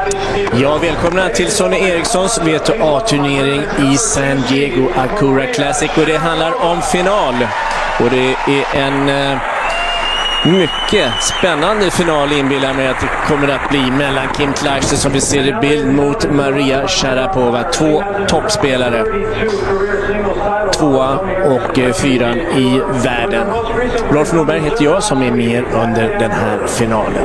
Ja, välkomna till Sonny Erikssons VTA-turnering i San Diego Acura Classic, och det handlar om final. Och det är en mycket spännande final, inbillar mig att det kommer att bli, mellan Kim Clijsters, som vi ser i bild, mot Maria Sharapova. Två toppspelare, 2:a och 4:an i världen. Rolf Norberg heter jag, som är med under den här finalen.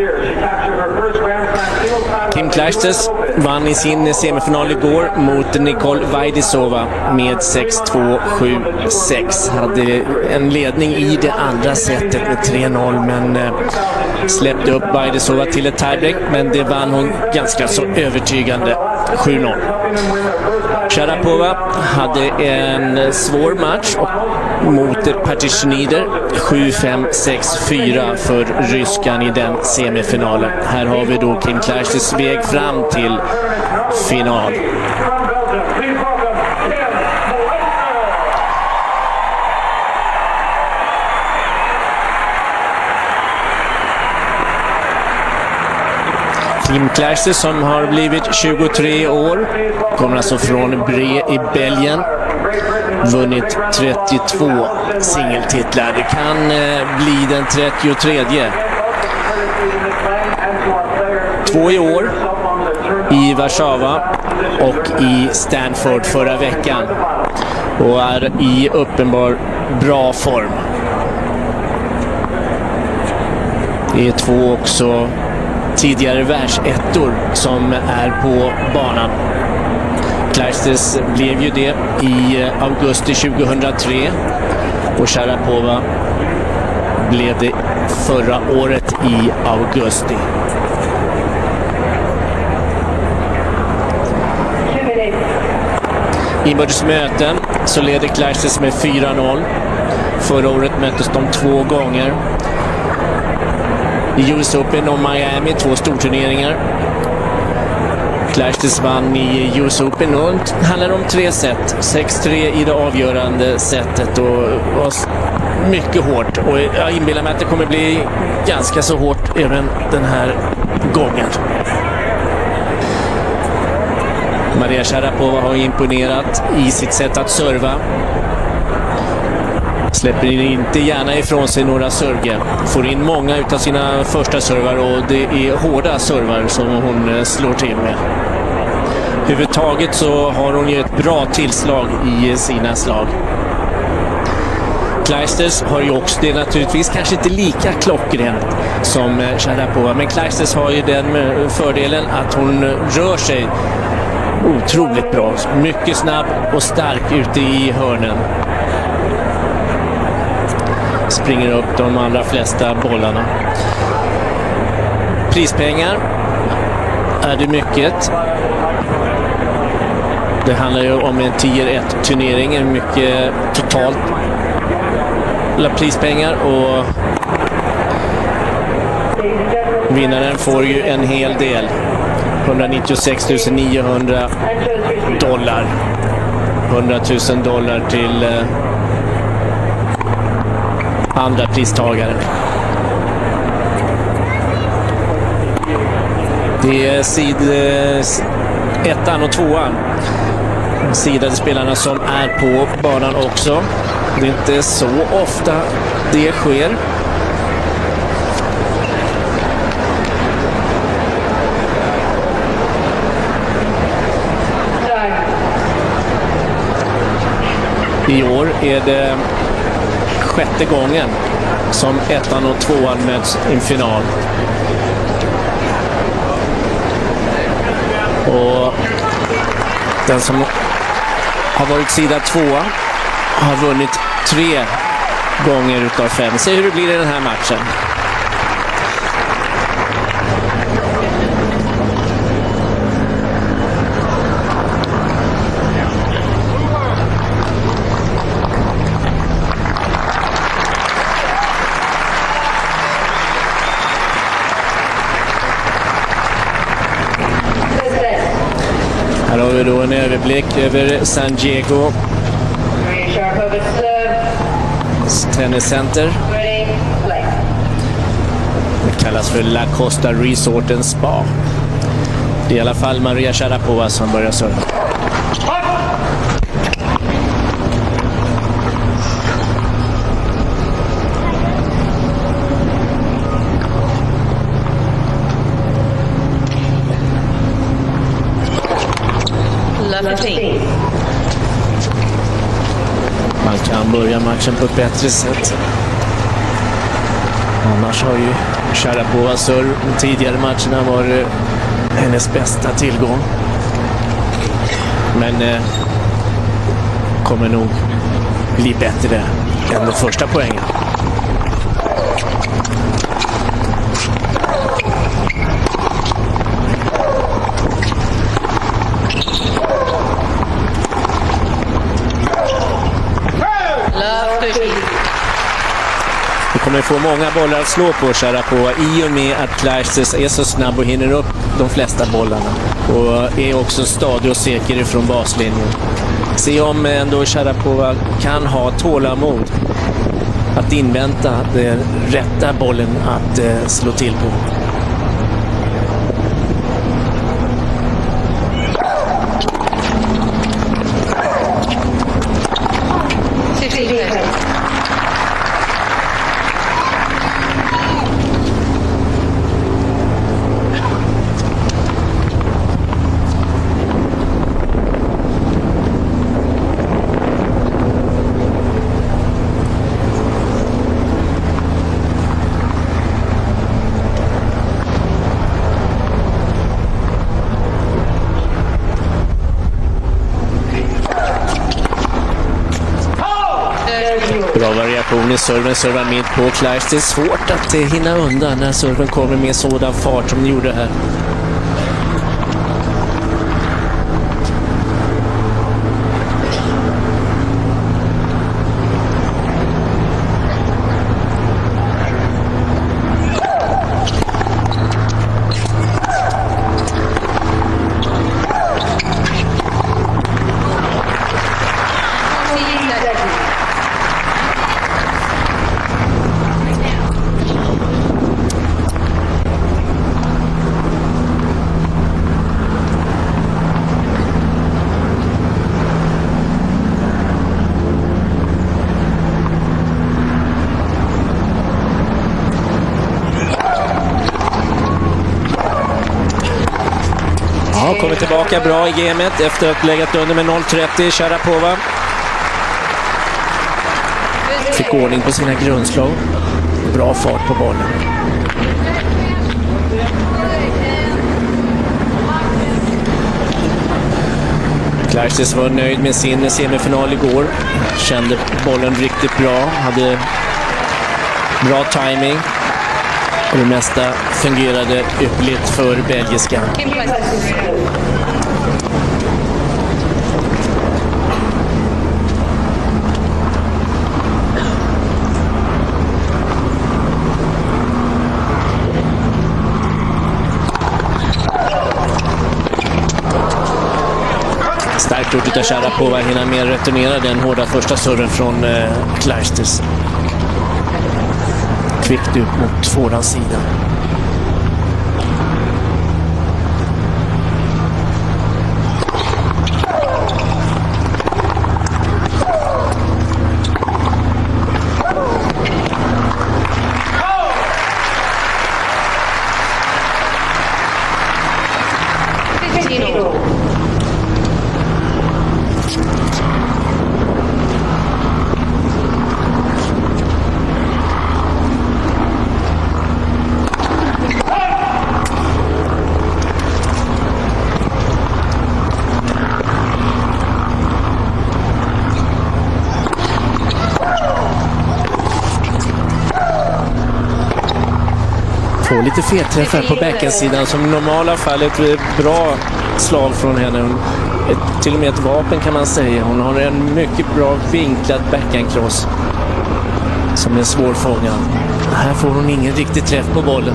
Kim Clijsters vann i sin semifinal igår mot Nicole Vajdisova med 6-2, 7-6. Hade en ledning i det andra setet med 3-0, men släppte upp Vajdisova till ett tiebreak, men det vann hon ganska så övertygande, 7-0. Sharapova hade en svår match mot Partischnider, 7-5, 6-4 för ryskan i den semifinalen. Här har vi då Kim Clijsters väg fram till final. Kim Clijsters, som har blivit 23 år, kommer alltså från Bre i Belgien, vunnit 32 singeltitlar. Det kan bli den 33. 2 i år i Warszawa och i Stanford förra veckan, och är i uppenbar bra form. Det är 2 också tidigare världsettor som är på banan. Clijsters blev ju det i augusti 2003, och Sharapova blev det förra året i augusti. Inbördes möten så leder Clijsters med 4-0. Förra året möttes de 2 gånger. I US Open och Miami, 2 storturneringar. Clijsters vann i US Open, och det handlar om 3 set. 6-3 i det avgörande setet, och var mycket hårt. Och jag inbillar mig att det kommer bli ganska så hårt även den här gången. Maria Sharapova har imponerat i sitt sätt att serva. Släpper inte gärna ifrån sig några server. Får in många utav sina första servar, och det är hårda servar som hon slår till med. Överhuvudtaget så har hon ju ett bra tillslag i sina slag. Clijsters har ju också det, naturligtvis kanske inte lika klockrent som Sharapova, men Clijsters har ju den fördelen att hon rör sig otroligt bra. Mycket snabb och stark ute i hörnen. Springer upp de allra flesta bollarna. Prispengar är det mycket. Det handlar ju om en tier 1-turnering, en mycket totalt prispengar, och vinnaren får ju en hel del. 196 900 dollar. 100 000 dollar till andra pristagare. Det är ettan och 2:an. Sidade spelarna som är på banan också. Det är inte så ofta det sker. I år är det 6:e gången som 1:an och 2:an möts i en final. Och den som har varit sida 2:a har vunnit 3 gånger utav 5. Se hur det blir i den här matchen. Här har vi då en överblick över San Diego tenniscenter. Det kallas för La Costa Resort and Spa. Det är i alla fall Maria Sharapova som börjar serva. Man kan börja matchen på ett bättre sätt. Annars har ju Sharapova serv tidigare matcherna varit hennes bästa tillgång. Men kommer nog bli bättre än den första poängen. Vi kommer få många bollar att slå på Sharapova i och med att Clijsters är så snabb och hinner upp de flesta bollarna. Och är också stadig och säker ifrån baslinjen. Se om ändå Sharapova kan ha tålamod att invänta den rätta bollen att slå till på. Bra variation i serven, servar mitt på Clijsters. Det är svårt att hinna undan när serven kommer med sådan fart som den gjorde här. Kommer tillbaka bra i gamet efter att läggat under med 0,30 Sharapova. Fick ordning på sina grundslag. Bra fart på bollen. Clijsters var nöjd med sin semifinal igår. Kände bollen riktigt bra. Hade bra timing. Och det mesta fungerade ypperligt för belgiskan. Starkt gjort utav Sharapova hinner mer returnera den hårda första serven från Clijsters. Kvickt ut mot forehandsidan. Får lite felträffar på backhandsidan som i normala fall ett bra slag från henne. Till och med ett vapen kan man säga. Hon har en mycket bra vinklad backhandcross som är svårfångad. Här får hon ingen riktig träff på bollen.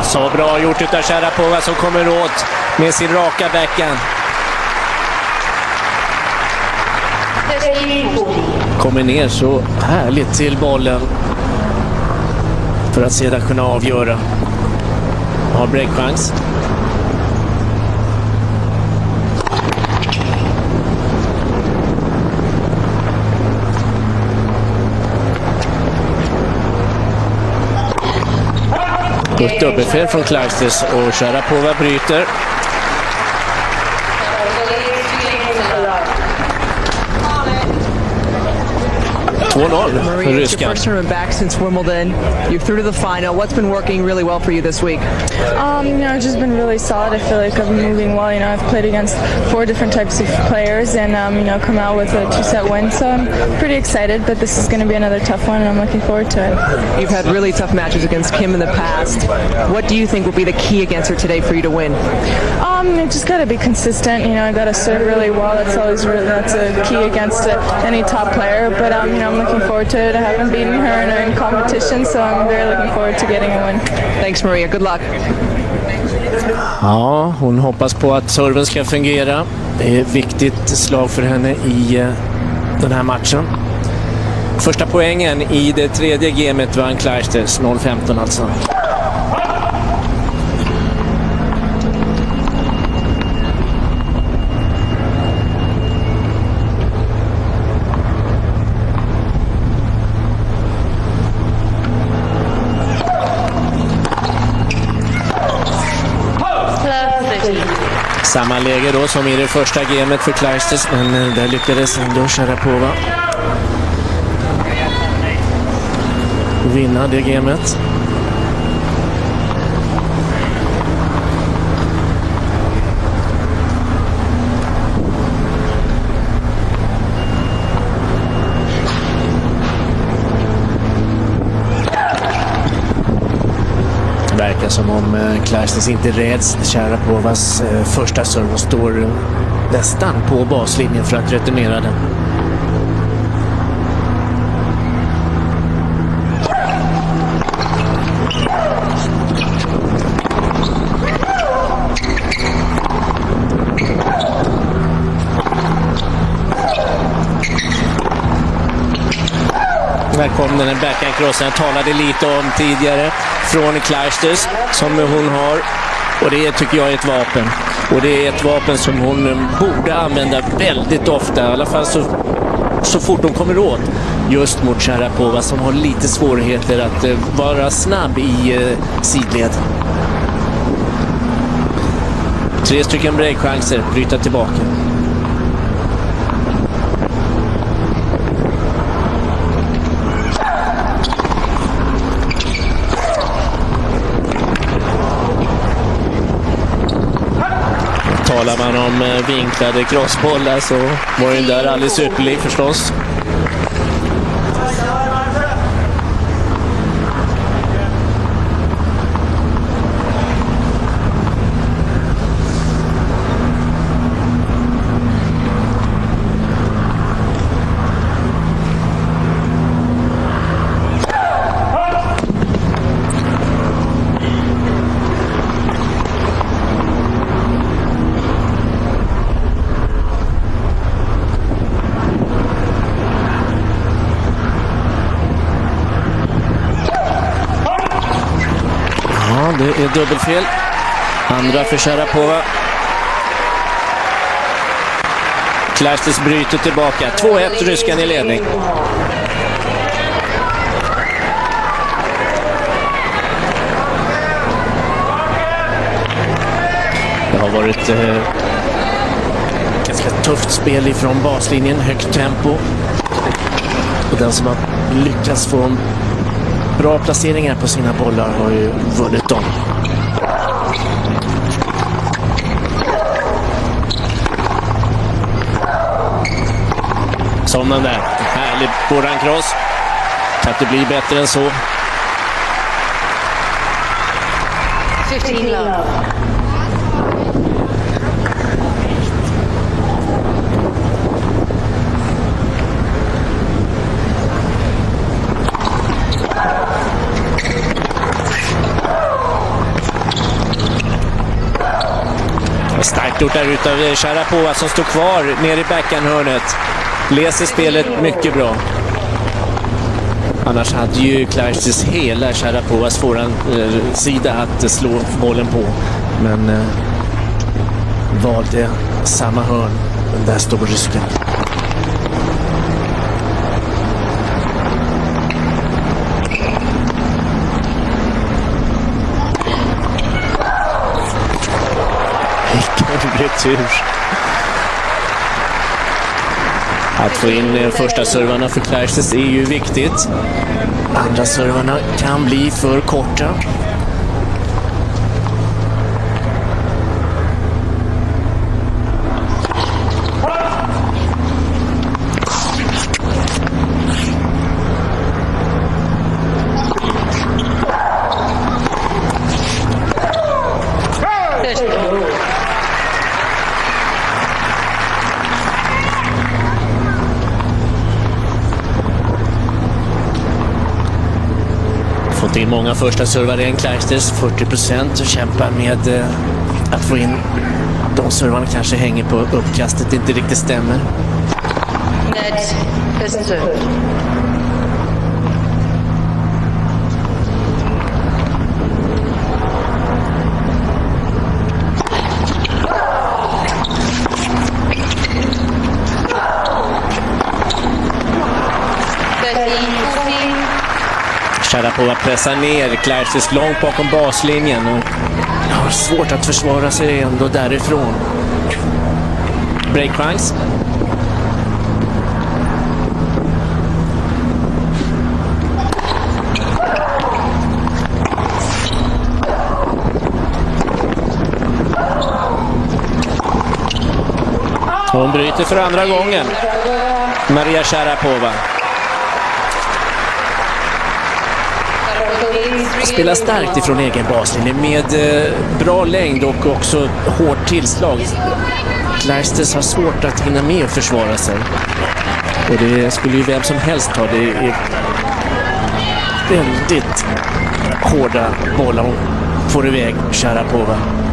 Så bra gjort utav Sharapova som kommer åt med sin raka backhand. Kommer ner så härligt till bollen för att sedan kunna avgöra. Har breakchans. Ett dubbelfel från Clijsters och Sharapova bryter. 2-0 Maria, it's your first tournament back since Wimbledon. You're through to the final. What's been working really well for you this week? It's just been really solid. I feel like I'm moving well. I've played against 4 different types of players and, come out with a 2-set win. So I'm pretty excited, but this is going to be another tough one and I'm looking forward to it. You've had really tough matches against Kim in the past. What do you think will be the key against her today for you to win? I just got to be consistent. I got to serve really well. That's a key against any top player. But I'm looking forward to it. I haven't beaten her in competition, so I'm very looking forward to getting a win. Thanks, Maria. Good luck. Ja, hon hoppas på att serven ska fungera. Det är ett viktigt slag för henne i den här matchen. Första poängen i det tredje gamet vann Clijsters, 0-15 alltså. Samma läge då som i det första gamet för Clijsters, men där lyckades ändå Sharapova vinna det gamet. Det verkar som om Clijsters inte räds Sharapovas första serve och står nästan på baslinjen för att returnera den. Där kom den backhandcrossen jag talade lite om tidigare från Clijsters som hon har, och det tycker jag är ett vapen, och det är ett vapen som hon borde använda väldigt ofta, i alla fall så fort hon kommer åt, just mot Sharapova som har lite svårigheter att vara snabb i sidled. 3 stycken breakchanser, bryta tillbaka. Talar man om vinklade crossbollar så var den där alldeles ypperlig förstås. Det är dubbelfel. Andra för Sharapova. Clijsters bryter tillbaka. 2-1 ryskan i ledning. Det har varit ganska tufft spel ifrån baslinjen. Högt tempo. Och den som har lyckats få bra placeringar på sina bollar har ju vunnit dem. Som den där. Härlig borrancross. Kan inte bli bättre än så. 15 love. Snyggt gjort där utav Sharapova som står kvar ner i backhandhörnet. Läser spelet mycket bra. Annars hade ju Clijsters hela Sharapovas sida att slå bollen på. Men valde samma hörn. Där står rysken. Vilken retur. Att få in första servarna för Clijsters är ju viktigt. Andra servarna kan bli för korta. Fått in många första servar i Clijsters, 40%, och kämpar med att få in de servarna. Kanske hänger på uppkastet, inte riktigt stämmer. Net, bäst serve. Sharapova pressar ner Clijsters långt bakom baslinjen och har svårt att försvara sig ändå därifrån. Break chance. Hon bryter för andra gången. Maria Sharapova. Spelar starkt ifrån egen baslinje med bra längd och också hårt tillslag. Clijsters har svårt att hinna med att försvara sig. Och det skulle ju vem som helst ta. Det är väldigt hårda bollar hon får iväg Sharapova.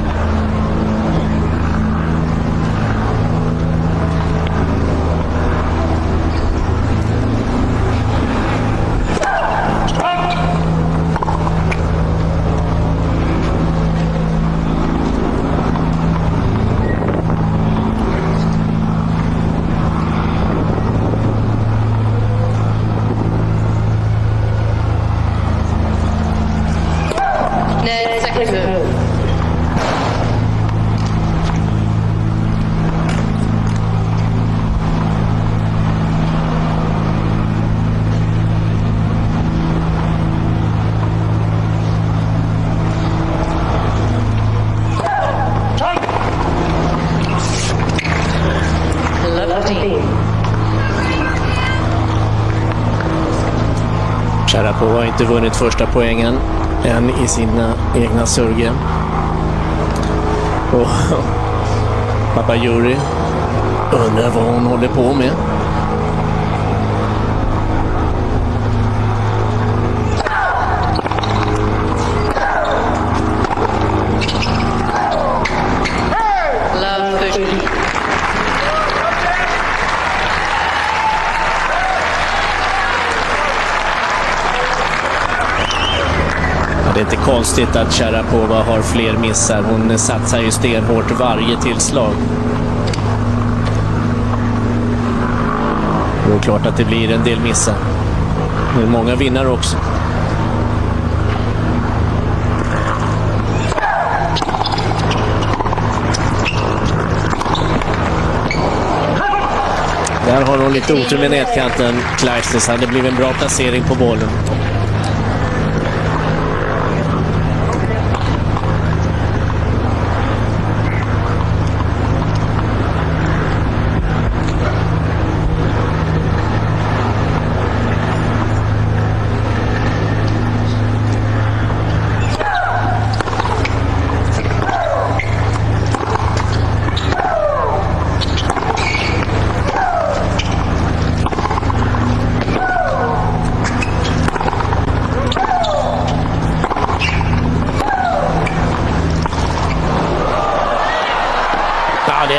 Sharapova har inte vunnit första poängen än i sina egna servegame. Och pappa Yuri undrar vad hon håller på med. Det är inte konstigt att Sharapova har fler missar. Hon satsar ju stenhårt varje tillslag. Det är klart att det blir en del missar. Men många vinner också. Där har hon lite otur med nätkanten. Clijsters hade blivit en bra placering på bollen.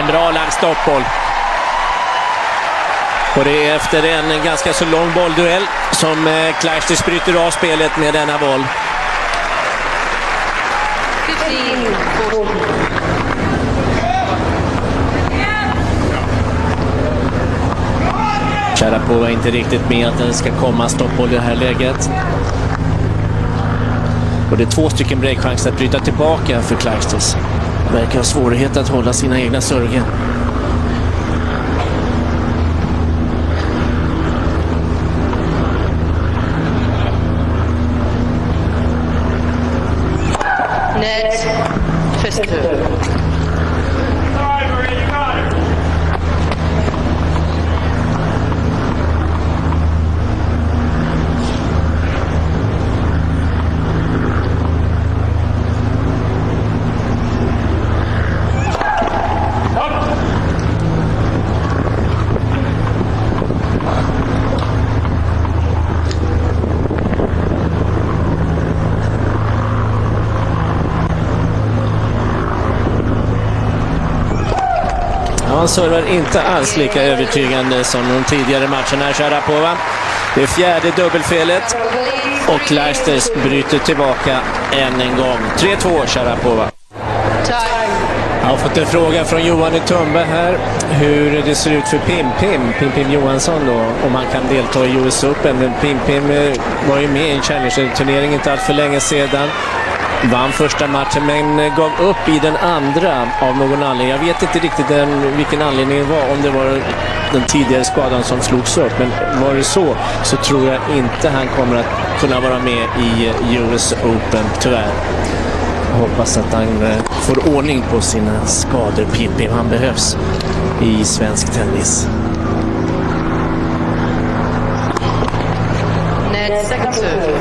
En bra lagd stoppboll. Och det är efter en ganska så lång bollduell som Clijsters bryter av spelet med denna boll. 15-14. Sharapova är inte riktigt med att det ska komma stoppboll i det här läget. Och det är 2 stycken breakchanser att bryta tillbaka för Clijsters. Verkar ha svårighet att hålla sina egna server. Net. Twister. Han servar inte alls lika övertygande som de tidigare matcherna, Sharapova. Det är 4:e dubbelfelet och Clijsters bryter tillbaka än en gång. 3-2 Sharapova. Jag har fått en fråga från Johan i Tumba här hur det ser ut för Pim Johansson då, om han kan delta i US Open. Men Pim var ju med i en Challenger-turnering inte allt för länge sedan. Vann första matchen men gav upp i den andra av någon anledning. Jag vet inte riktigt vilken anledning det var, om det var den tidigare skadan som slogs upp. Men var det så tror jag inte han kommer att kunna vara med i US Open, tyvärr. Jag hoppas att han får ordning på sina skador. Pim, han behövs i svensk tennis. Net second serve.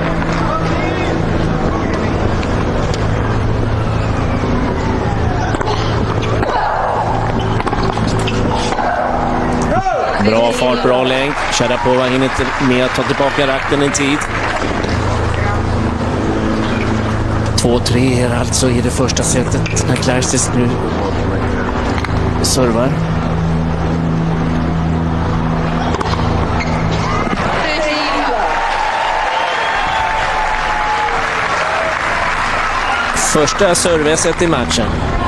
Bra fart, bra länk. Sharapova hinner inte med att ta tillbaka rakten en tid. 2-3 alltså i det första setet när Clijsters nu servar. Första serveset i matchen.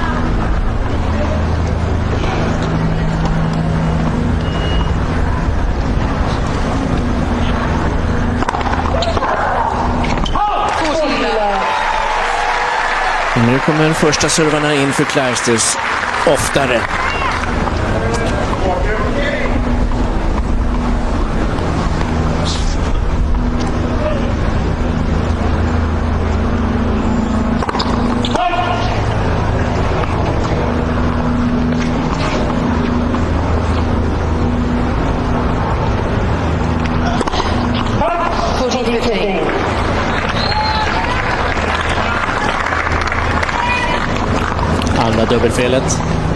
Nu kommer den första servarna in för Clijsters oftare. Andra dubbelfelet.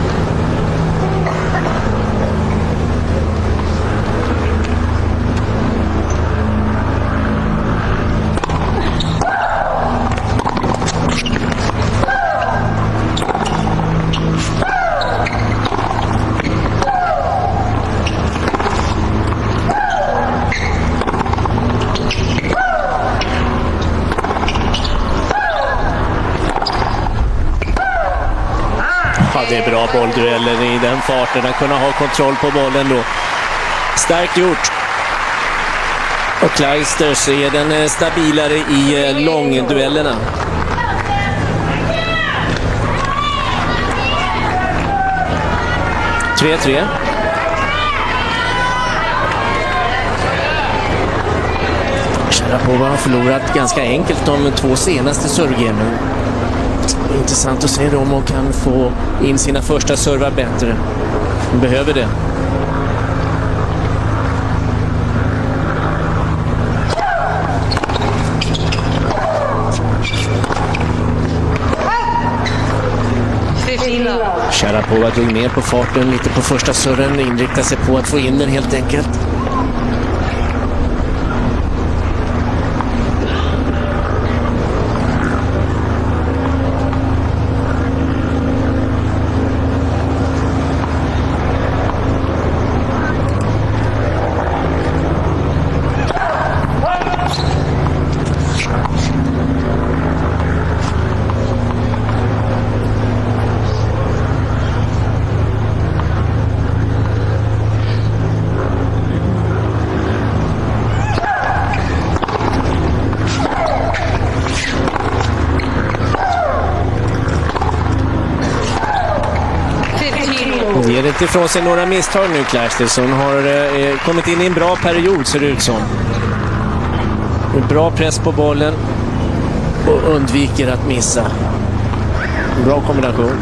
Det är bra bolldueller i den farten, att kunna ha kontroll på bollen då. Starkt gjort. Och Clijsters är den stabilare i långduellerna. Sharapova har förlorat ganska enkelt de 2 senaste servgemen. Intressant att se om hon kan få in sina första servar bättre. Hon behöver det. Sharapova drog ner på farten lite på första serven, inriktar sig på att få in den helt enkelt. inte ifrån sig några misstag nu, Clijsters. Hon har kommit in i en bra period, ser det ut som. Bra press på bollen och undviker att missa. Bra kombination.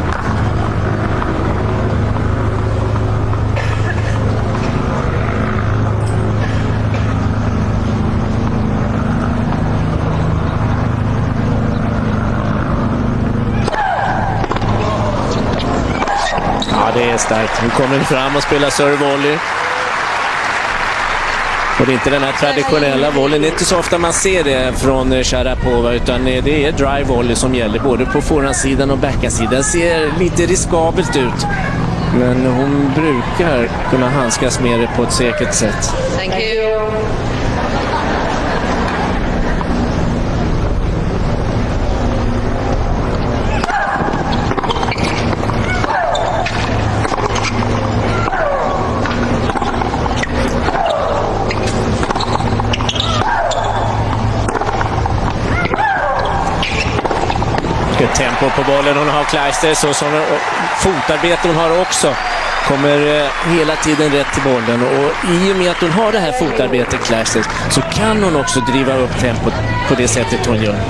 Ja, det är starkt. Hon kommer fram och spelar serve-volley. Och det är inte den här traditionella volleyn. Det är inte så ofta man ser det från Sharapova, utan det är drive-volley som gäller både på forehandsidan och backhandsidan. Det ser lite riskabelt ut. Men hon brukar kunna handskas med det på ett säkert sätt. Thank you. Tempo på bollen hon har, Clijsters, och som fotarbete hon har också. Kommer hela tiden rätt till bollen, och i och med att hon har det här fotarbetet, Clijsters, så kan hon också driva upp tempot på det sättet hon gör.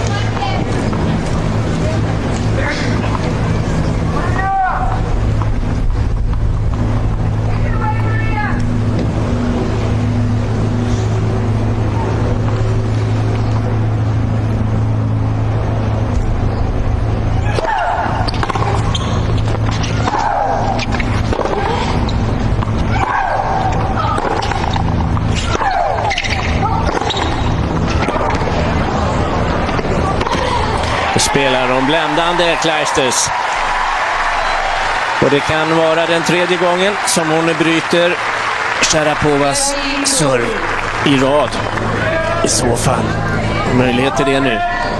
Spelar de bländande, Clijsters. Och det kan vara den tredje gången som hon bryter Sharapovas serve i rad. I så fall. Möjlighet till det nu.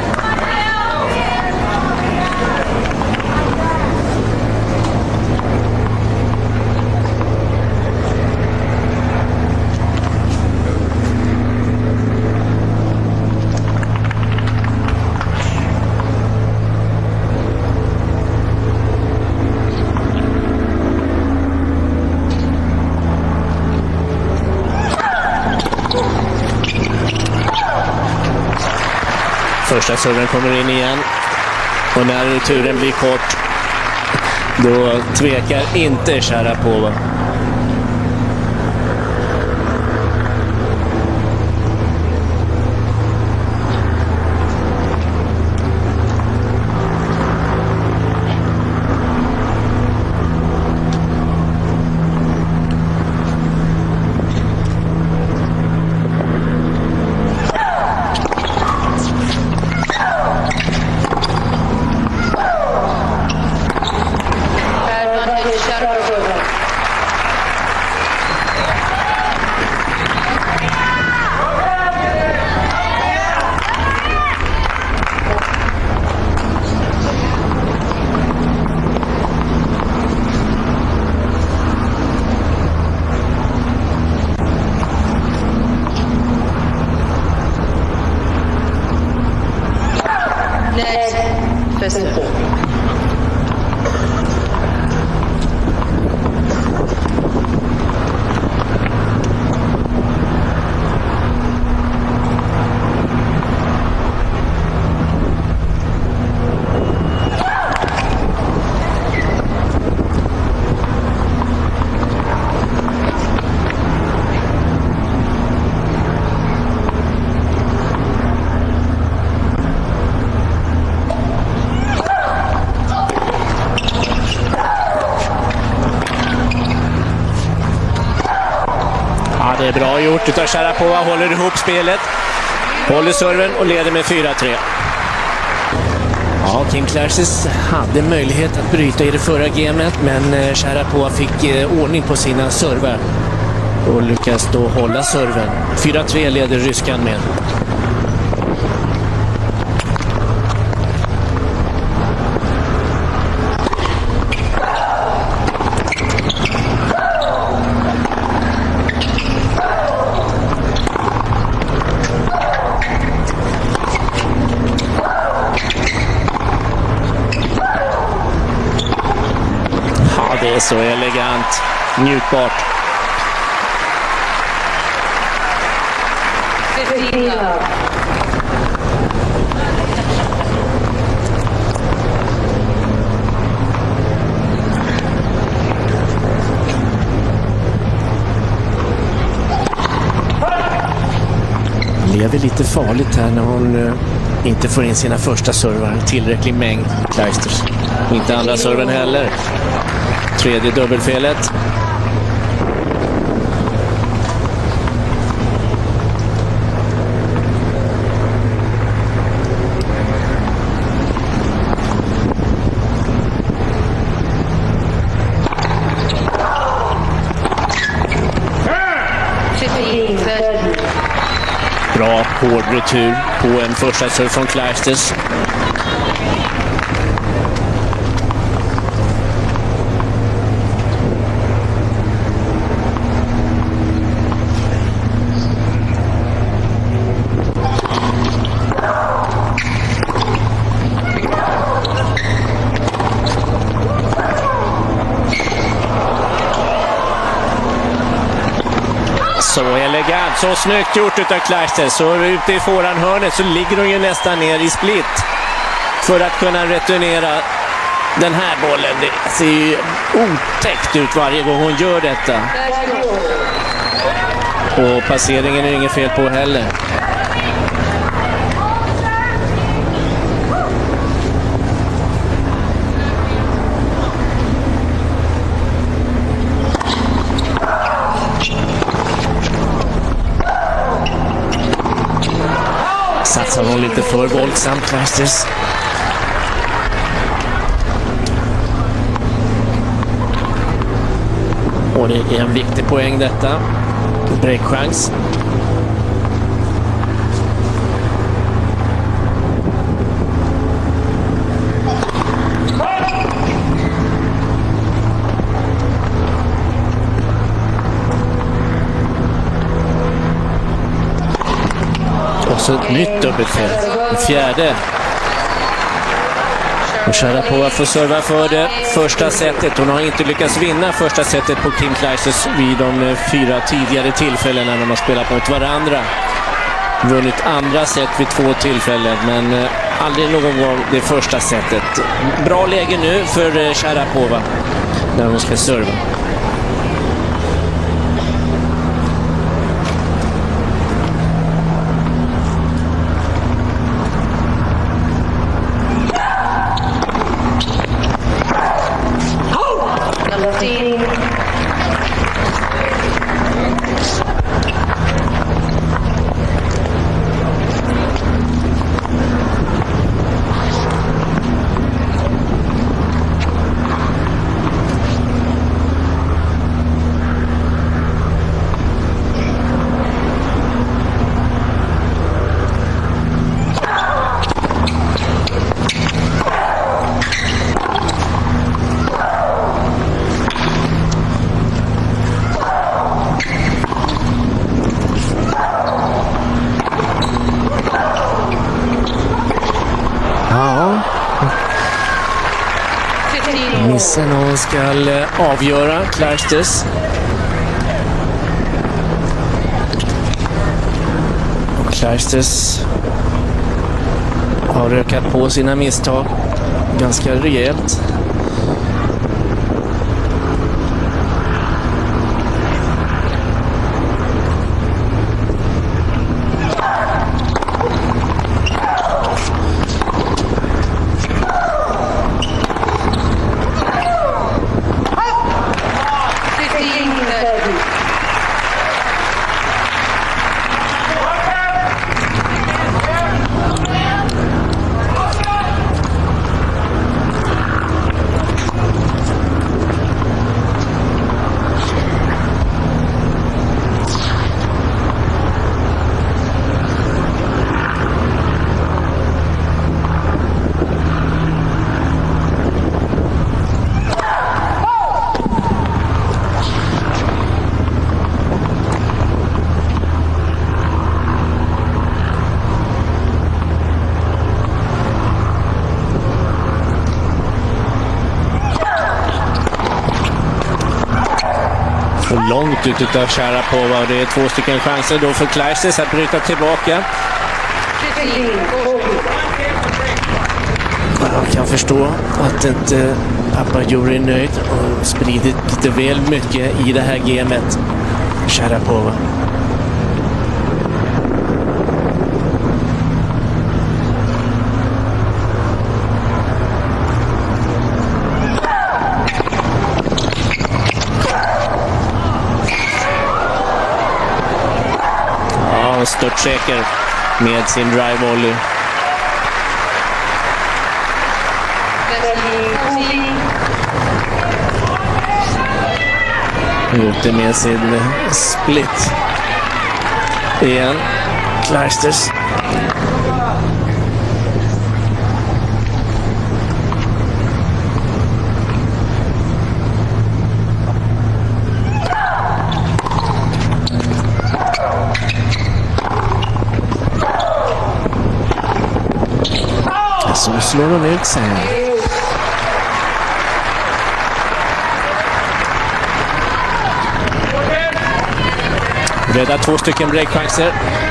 Första serven kommer in igen, och när turen blir kort, då tvekar inte Sharapova. Det är bra gjort utav Sharapova, håller ihop spelet, håller serven och leder med 4-3. Ja, Clijsters hade möjlighet att bryta i det förra gamet, men Sharapova fick ordning på sina servar och lyckas då hålla serven. 4-3 leder ryskan med. Det är så elegant, njutbart. 15 love. Lever lite farligt här när hon inte får in sina första servar tillräcklig mängd, Clijsters. Inte andra serven heller. Tredje dubbelfelet. Bra hård retur på en första serve från Clijsters. Så elegant, så snyggt gjort utav Clijsters. Så ute i forehandhörnet så ligger hon ju nästan ner i split för att kunna returnera den här bollen. Det ser ju otäckt ut varje gång hon gör detta. Och passeringen är inget fel på heller. Satsar hon lite för våldsamt, Clijsters. Och det är en viktig poäng detta. Breakchans. Och så ett nytt dubbelfel. En fjärde. Och Sharapova får serva för det första setet. Hon har inte lyckats vinna första setet på Kim Clijsters vid de 4 tidigare tillfällena när de har spelat mot varandra. Vunnit andra set vid 2 tillfällen, men aldrig någon gång det första setet. Bra läge nu för Sharapova när hon ska serva. Missen hon ska avgöra Clijsters. Och Clijsters har rökat på sina misstag ganska rejält. långt ut utav Sharapova. Det är 2 stycken chanser då för Clijsters att bryta tillbaka. Jag kan förstå att inte Papagiori är nöjd och spridit lite väl mycket i det här gamet. Sharapova. Ja, störtsäker med sin drive-volley. Ute med sin split igen. Clijsters. Så slår hon ut sig. Rädda 2 stycken breakchanser.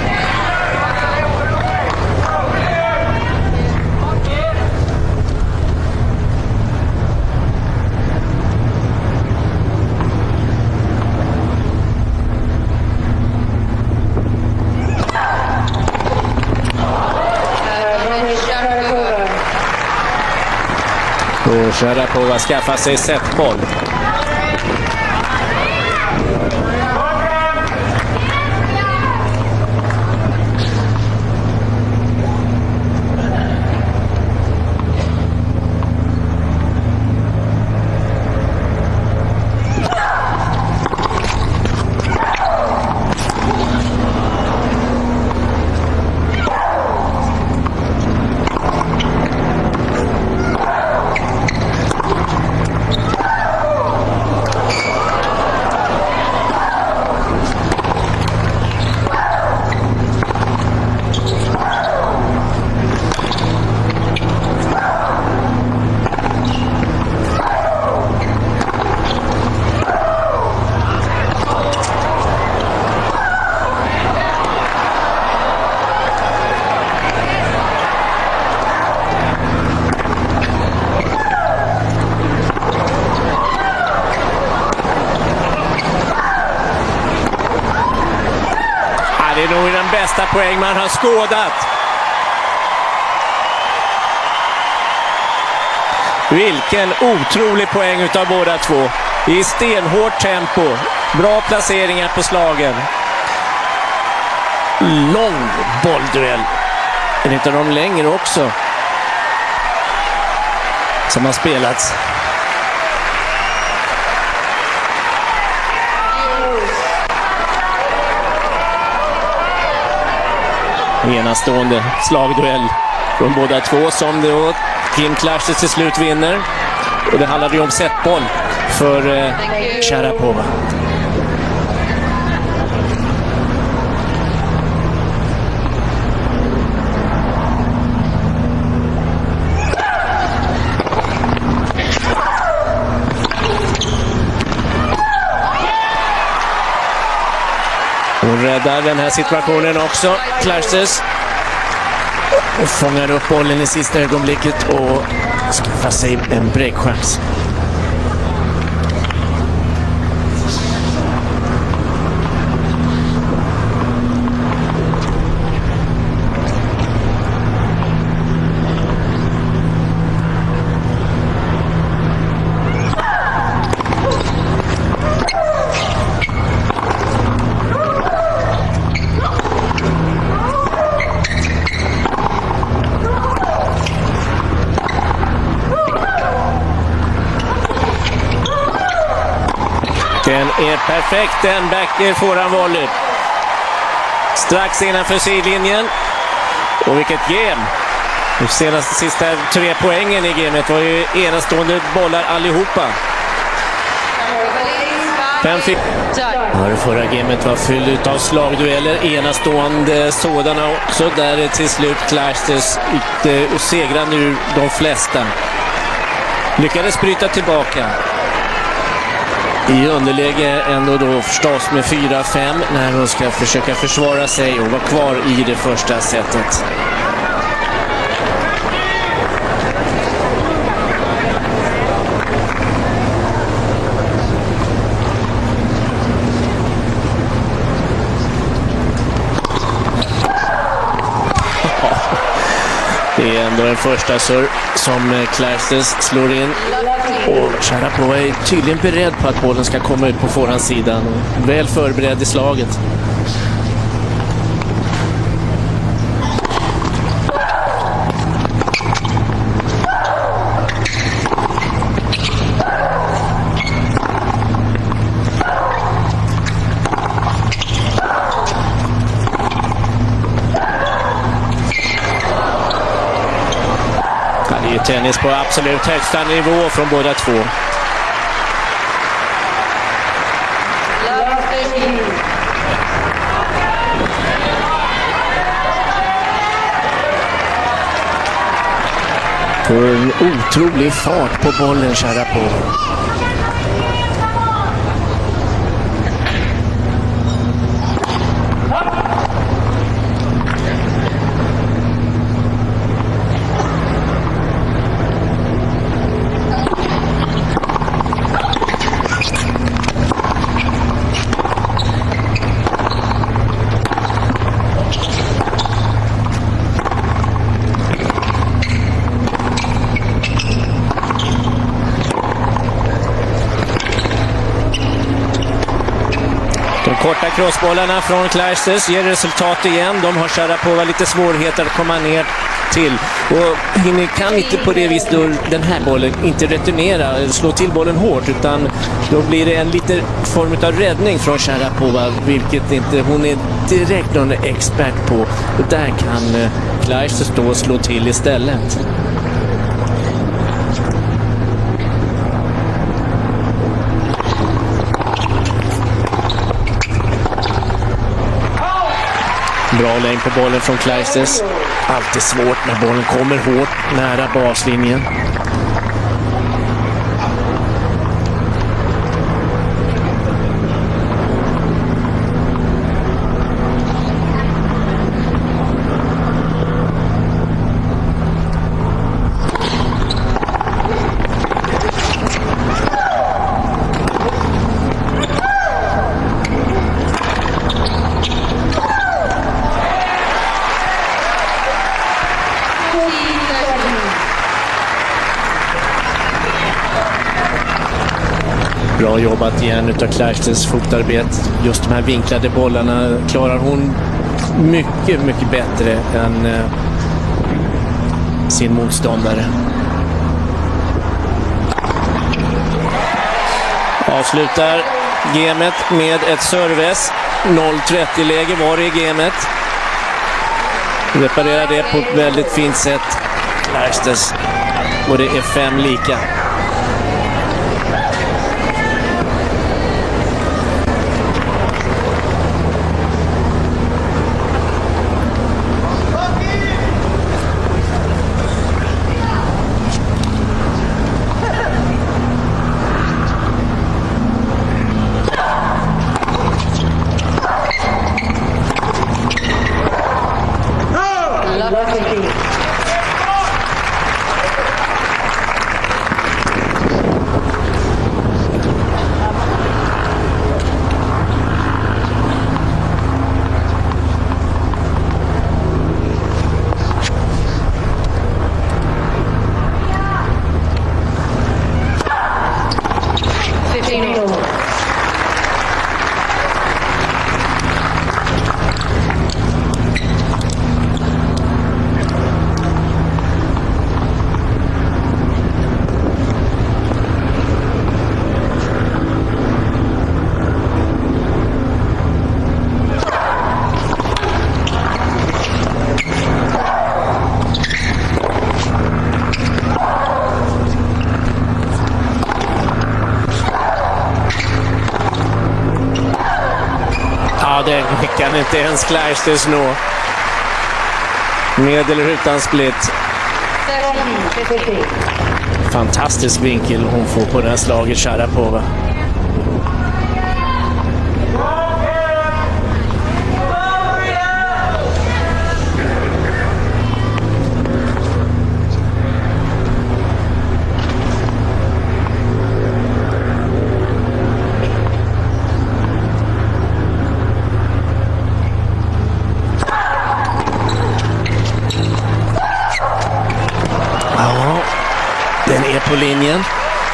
Och Sharapova skaffar sig setboll. Det är nog den bästa poäng man har skådat. Vilken otrolig poäng utav båda två. I stenhårt tempo. Bra placeringar på slagen. Lång bollduell. En utav de längre också som har spelats. Enastående slagduell från båda två som då Kim Clijsters till slut vinner. Och det handlade ju om setboll för Sharapova. Hon räddar den här situationen också, Clijsters. Och fångar upp bollen i sista ögonblicket och skaffar sig en breakchans. Den är perfekt, den back får han volley. Strax innanför sidlinjen. Och vilket game. De sista 3 poängen i gamet var ju enastående bollar allihopa. Det förra gamet var fyllt av slagdueller, enastående sådana också. Där är till slut Clijsters segrande ur de flesta. Lyckades bryta tillbaka. I underläge ändå då förstås med 4-5 när hon ska försöka försvara sig och vara kvar i det första setet. Det är ändå en första serv som Clijsters slår in. Och Sharapova är tydligen beredd på att bollen ska komma ut på förhandssidan. Väl förberedd i slaget. Det är tennis på absolut högsta nivå från båda två. Får en otrolig fart på bollen, Sharapova. Korta crossbollarna från Clijsters ger resultat igen. De har Sharapova lite svårigheter att komma ner till. Och kan inte på det viset den här bollen inte returnera eller slå till bollen hårt, utan då blir det en liten form av räddning från Sharapova, vilket inte hon är direkt någon expert på. Och där kan Clijsters då slå till istället. Bra längd på bollen från Clijsters. Alltid svårt när bollen kommer hårt nära baslinjen. Bra jobbat igen utav Clijsters fotarbete. Just de här vinklade bollarna klarar hon mycket, mycket bättre än sin motståndare. Avslutar gamet med ett serves. 0-30-läge var det i gamet. Reparerar det på ett väldigt fint sätt. Clijsters. Och det är 5 lika. Det kan inte ens Clijsters nå. Med eller utan split. Fantastisk vinkel hon får på det här slaget, Sharapova. på linjen.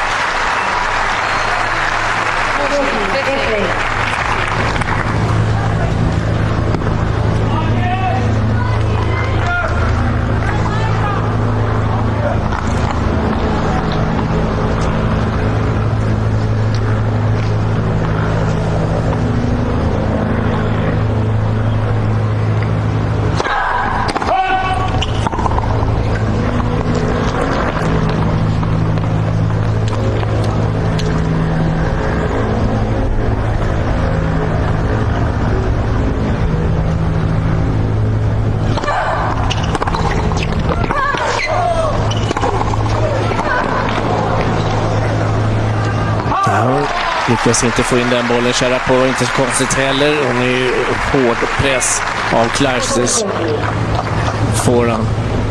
Lyckas inte få in den bollen. Sharapova inte så konstigt heller. Hon är ju hård press av Clijsters forehand.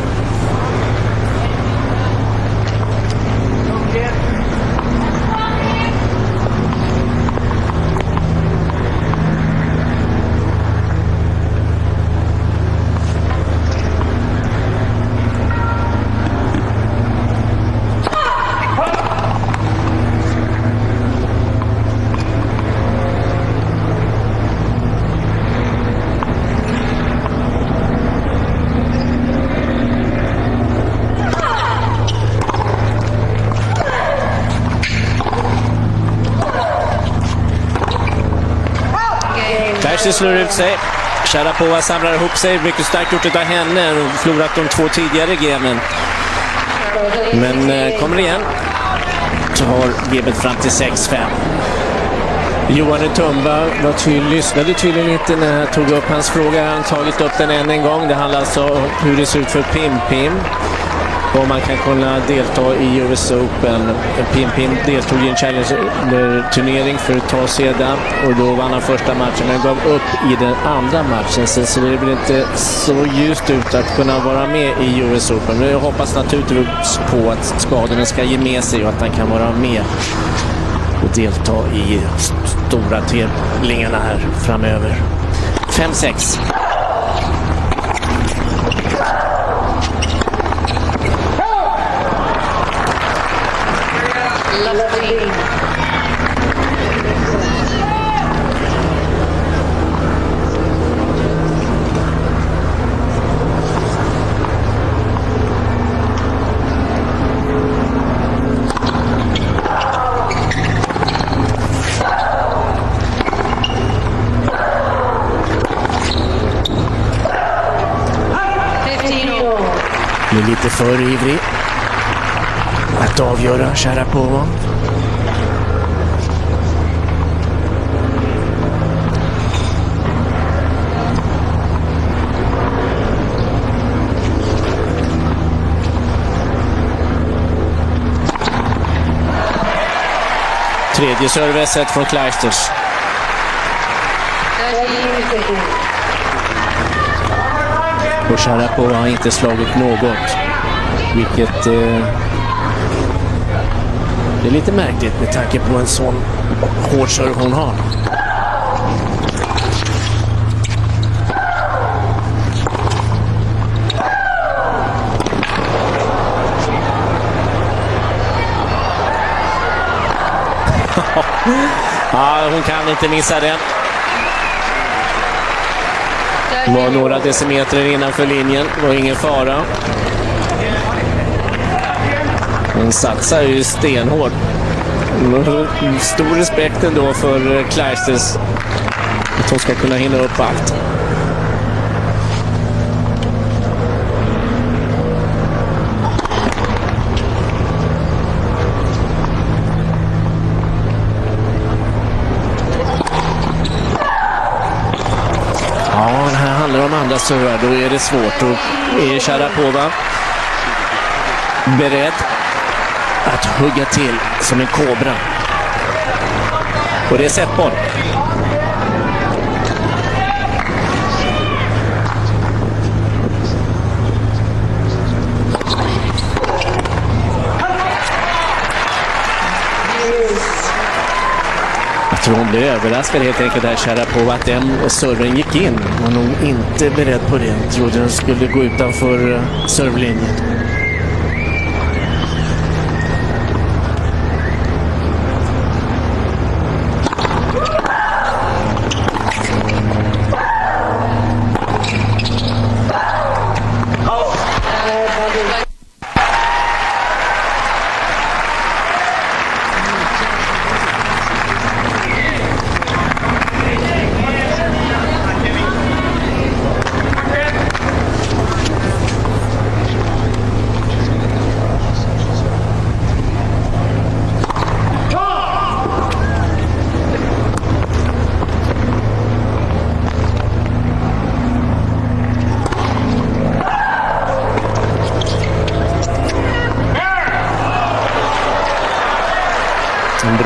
Clijsters slår ut sig. Sharapova samlar ihop sig. Mycket starkt gjort av henne. Hon förlorat de 2 tidigare gamen. Men kommer igen. Så har gamet fram till 6-5. Johan i Tumba lyssnade tydligen inte när jag tog upp hans fråga. Han har tagit upp den än en gång. Det handlar alltså om hur det ser ut för Pim. Om man kan kunna delta i US Open. Pim deltog i en Challenger-turnering för ett tag sedan och då vann han första matchen men gav upp i den andra matchen. Så det blir inte så ljust ut att kunna vara med i US Open. Men jag hoppas naturligtvis på att skadorna ska ge med sig och att han kan vara med och delta i stora tävlingarna här framöver. 5-6. Lite för ivrig att avgöra Sharapova. Tredje serveset från Clijsters. Och Sharapova har inte slagit något. Vilket är lite märkligt med tanke på en sån hård serve hon har. Ja, hon kan inte missa den. Det var några decimeter innanför linjen. Det var ingen fara. Hon satsar ju stenhårt. Stor respekt ändå för Clijsters. Att hon ska kunna hinna upp allt. Ja, det här handlar om andra server. Då är det svårt. Och är Sharapova beredd att hugga till som en kobra. Och det är setboll. Jag tror hon blev överraskad helt enkelt där Sharapova att den serven gick in. Men hon inte beredd på det. Jag trodde den skulle gå utanför servlinjen.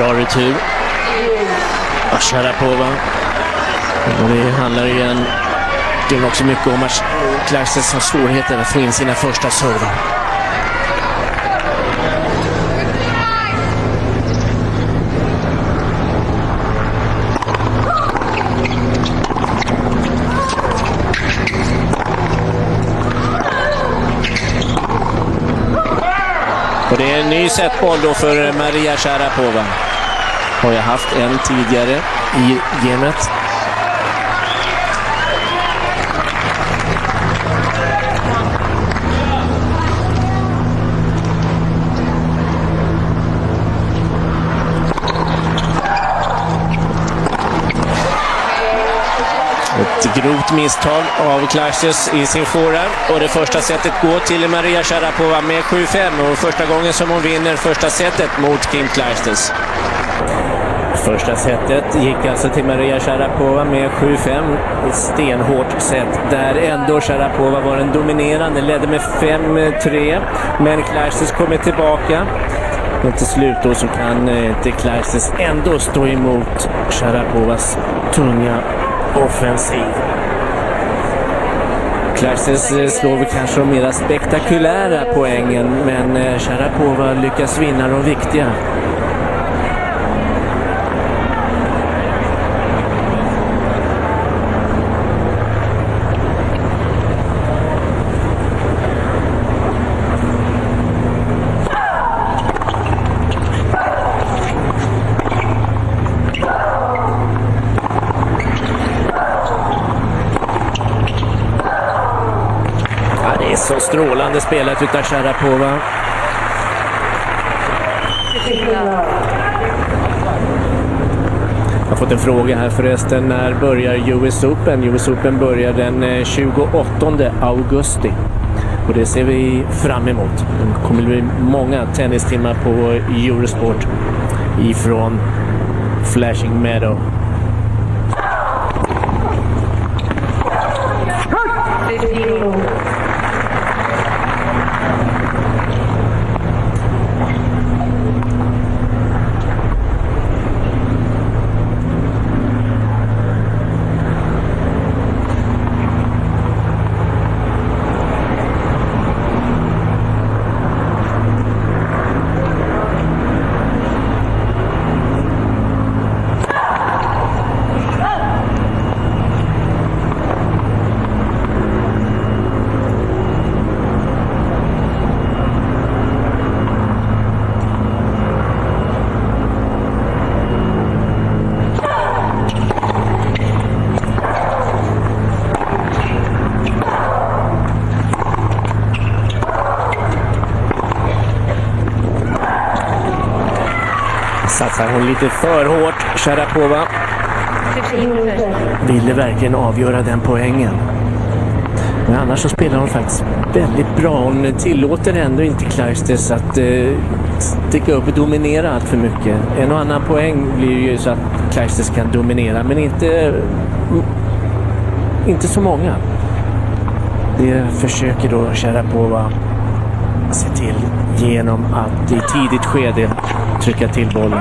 Bra retur. Sharapova. Och det handlar igen. Det är också mycket om att Clijsters har svårigheter att få in sina första servar. Och det är en ny setboll då för Maria Sharapova. Har jag haft en tidigare i gamet. Ett grovt misstag av Clijsters i sin forehand. Och det första setet går till Maria Sharapova med 7-5. Och första gången som hon vinner första setet mot Kim Clijsters. Första setet gick alltså till Maria Sharapova med 7-5. Ett stenhårt set där ändå Sharapova var en dominerande. Ledde med 5-3. Men Clijsters kommer tillbaka. Och till slut då så kan inte Clijsters ändå stå emot Sharapovas tunga offensiv. Clijsters slår vi kanske de mera spektakulära poängen, men Sharapova lyckas vinna de viktiga. Så strålande spelat utav Sharapova. Jag har fått en fråga här förresten. När börjar US Open? US Open börjar den 28 augusti. Och det ser vi fram emot. Det kommer bli många tennistimmar på Eurosport ifrån Flashing Meadow. Satsar hon lite för hårt, Sharapova. Ville verkligen avgöra den poängen. Men annars så spelar hon faktiskt väldigt bra. Hon tillåter ändå inte Clijsters att sticka upp och dominera allt för mycket. En och annan poäng blir ju så att Clijsters kan dominera, men inte så många. Det försöker då Sharapova se till genom att i tidigt skede trycka till bollen.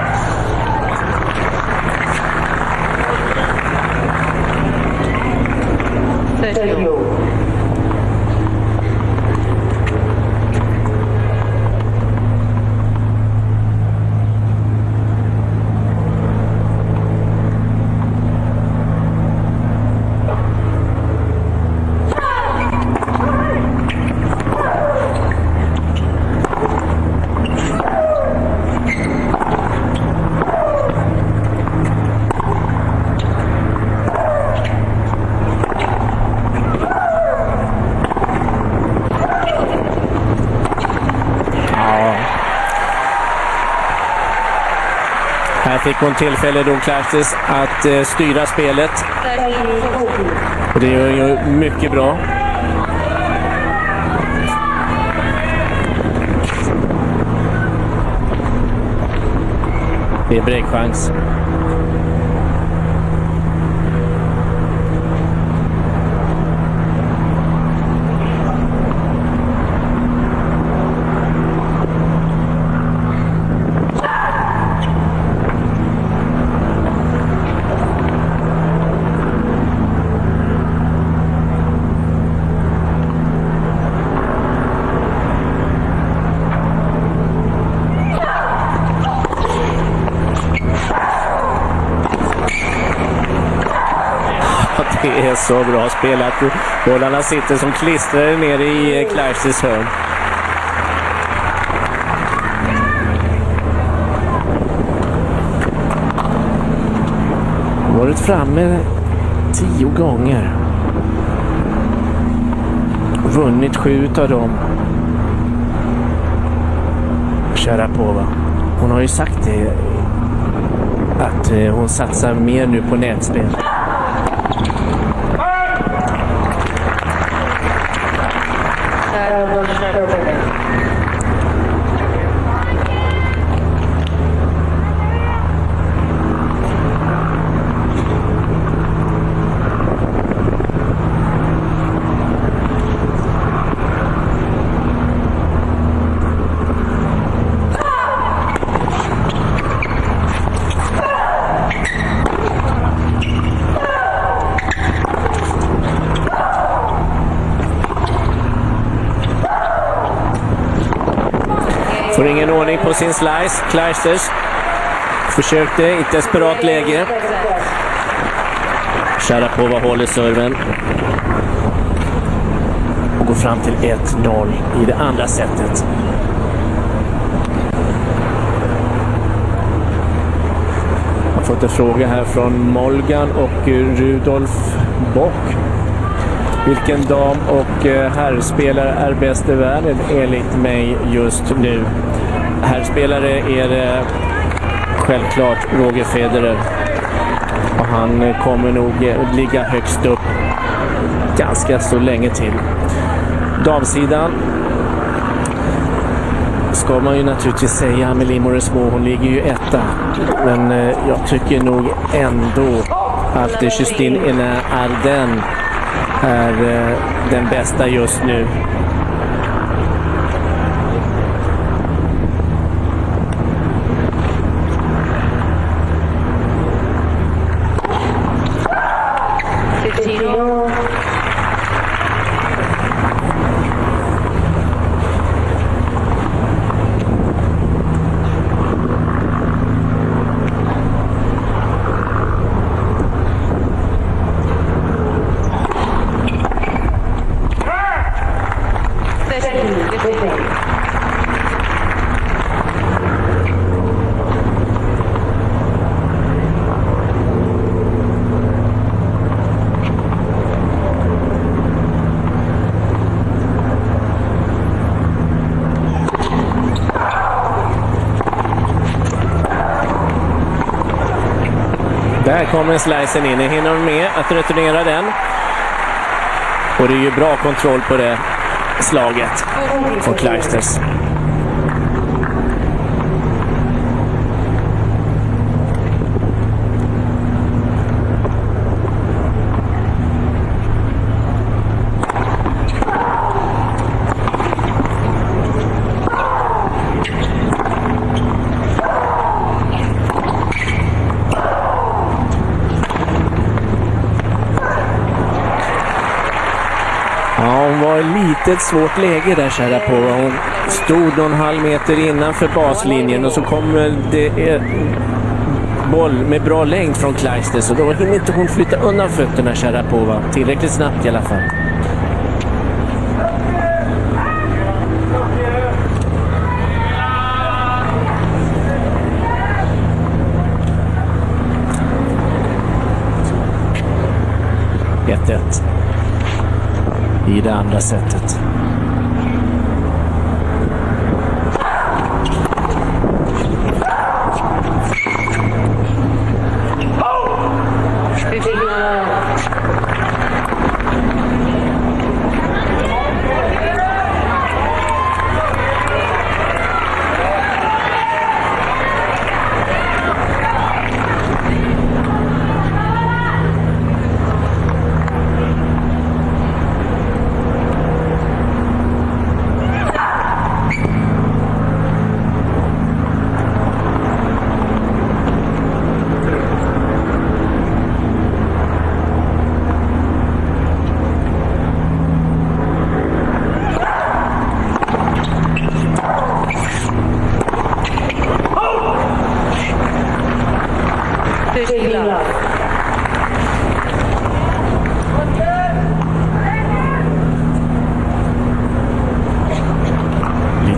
Här fick hon tillfälle då Clijsters att styra spelet. Och det gör ju mycket bra. Det är breakchans. Så bra spelat. Bollarna sitter som klistrade ner i Clijsters hörn. Varit framme 10 gånger. Vunnit 7 av dem. Sharapova. Hon har ju sagt det, att hon satsar mer nu på nätspel. Får ingen ordning på sin slice. Clijsters försökte i ett desperat läge. Sharapova håller serven och går fram till 1-0 i det andra setet. Jag har fått en fråga här från Molgan och Rudolf Bock. Vilken dam- och herrspelare är bäst i världen enligt mig just nu? Herrspelare är det självklart Roger Federer. Och han kommer nog ligga högst upp ganska så länge till. Damsidan ska man ju naturligtvis säga Amélie Mauresmo, hon ligger ju etta. Men jag tycker nog ändå att Justine Arden är den bästa just nu. Där kommer slicen in. Hinner hon med att returnera den. Och det är ju bra kontroll på det slaget från Clijsters. Litet svårt läge där Sharapova. Hon stod någon halv meter innanför baslinjen och så kommer det boll med bra längd från Clijsters, så då hinner inte hon flytta undan fötterna Sharapova tillräckligt snabbt i alla fall. I det andra sättet.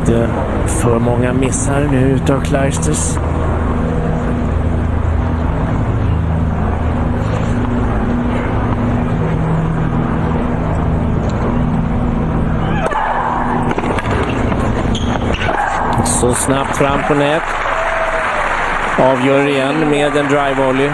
Lite för många missar nu utav Clijsters. Så snabbt fram på nät. Avgör igen med en drive-volley.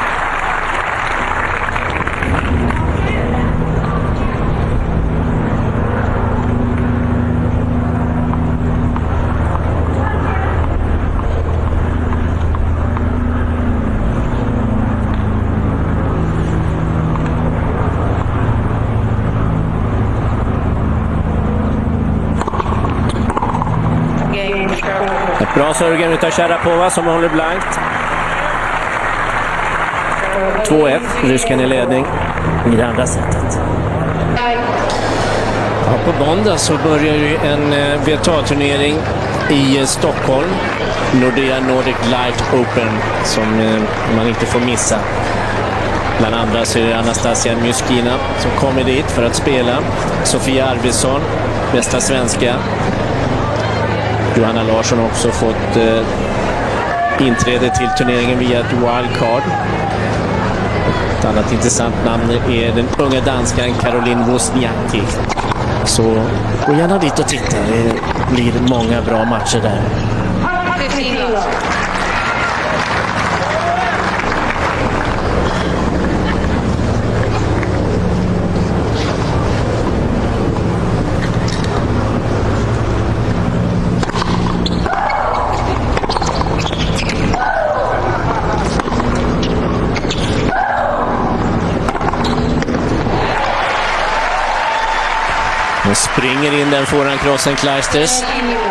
Ett bra serve utav Sharapova som håller blankt. 2-1. Ryskan i ledning i det andra sättet. Ja, på måndag så börjar ju en VTA-turnering i Stockholm. Nordea Nordic Light Open som man inte får missa. Bland andra så är det Anastasia Myskina som kommer dit för att spela. Sofia Arvidsson, bästa svenska. Johanna Larsson har också fått inträde till turneringen via ett wildcard. Ett annat intressant namn är den unga danskan Caroline Wozniacki. Så gå gärna dit och titta. Det blir många bra matcher där. Och springer in den forehandcrossen Clijsters.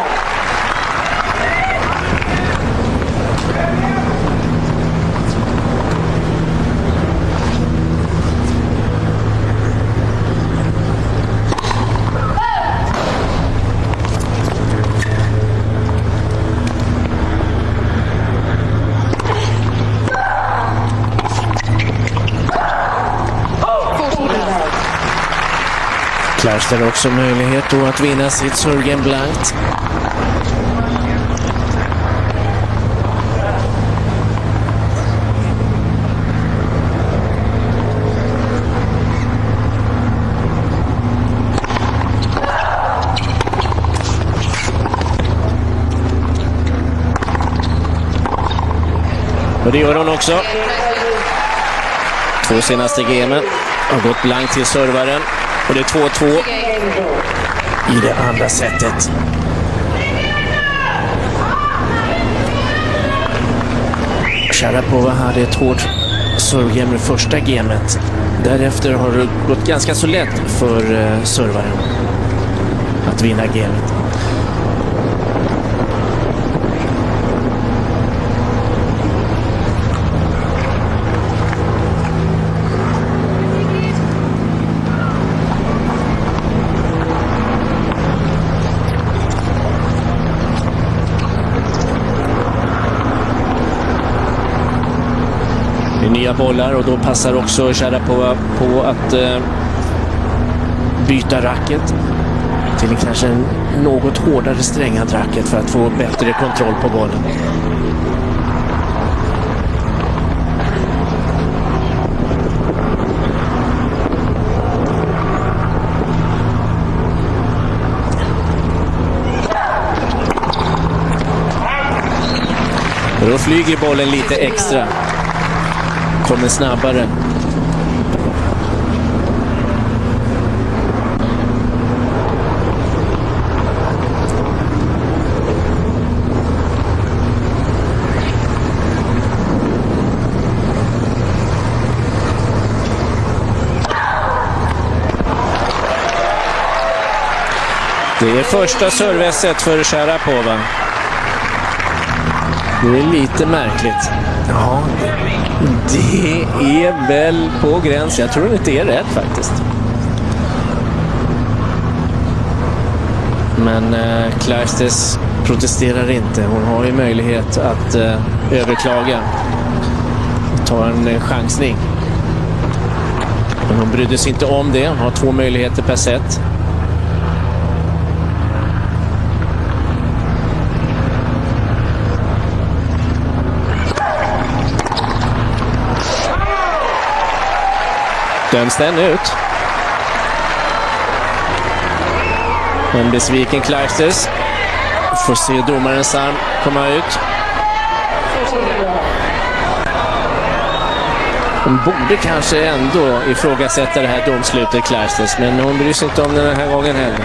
Clijsters har också möjlighet då att vinna sitt serve blankt. Och det gör hon också. Två senaste gamen har gått blankt till servaren. Och det är 2-2 i det andra sättet. Sharapova hade ett hårt servegame i första gamet. Därefter har det gått ganska så lätt för servaren att vinna gamet. Nya bollar och då passar också Sharapova på att byta racket till kanske en något hårdare strängad racket för att få bättre kontroll på bollen. Och då flyger bollen lite extra. Kommer snabbare. Det är första serveset för Sharapova. Det är lite märkligt. Ja, det är väl på gräns. Jag tror inte det är rätt faktiskt. Men Clijsters protesterar inte. Hon har ju möjlighet att överklaga. Ta en chansning. Men hon brydde sig inte om det. Hon har 2 möjligheter per set. Döms den ut. En besviken Clijsters. Får se domarens arm komma ut. Hon borde kanske ändå ifrågasätta det här domslutet, Clijsters, men hon bryr sig inte om den här gången heller.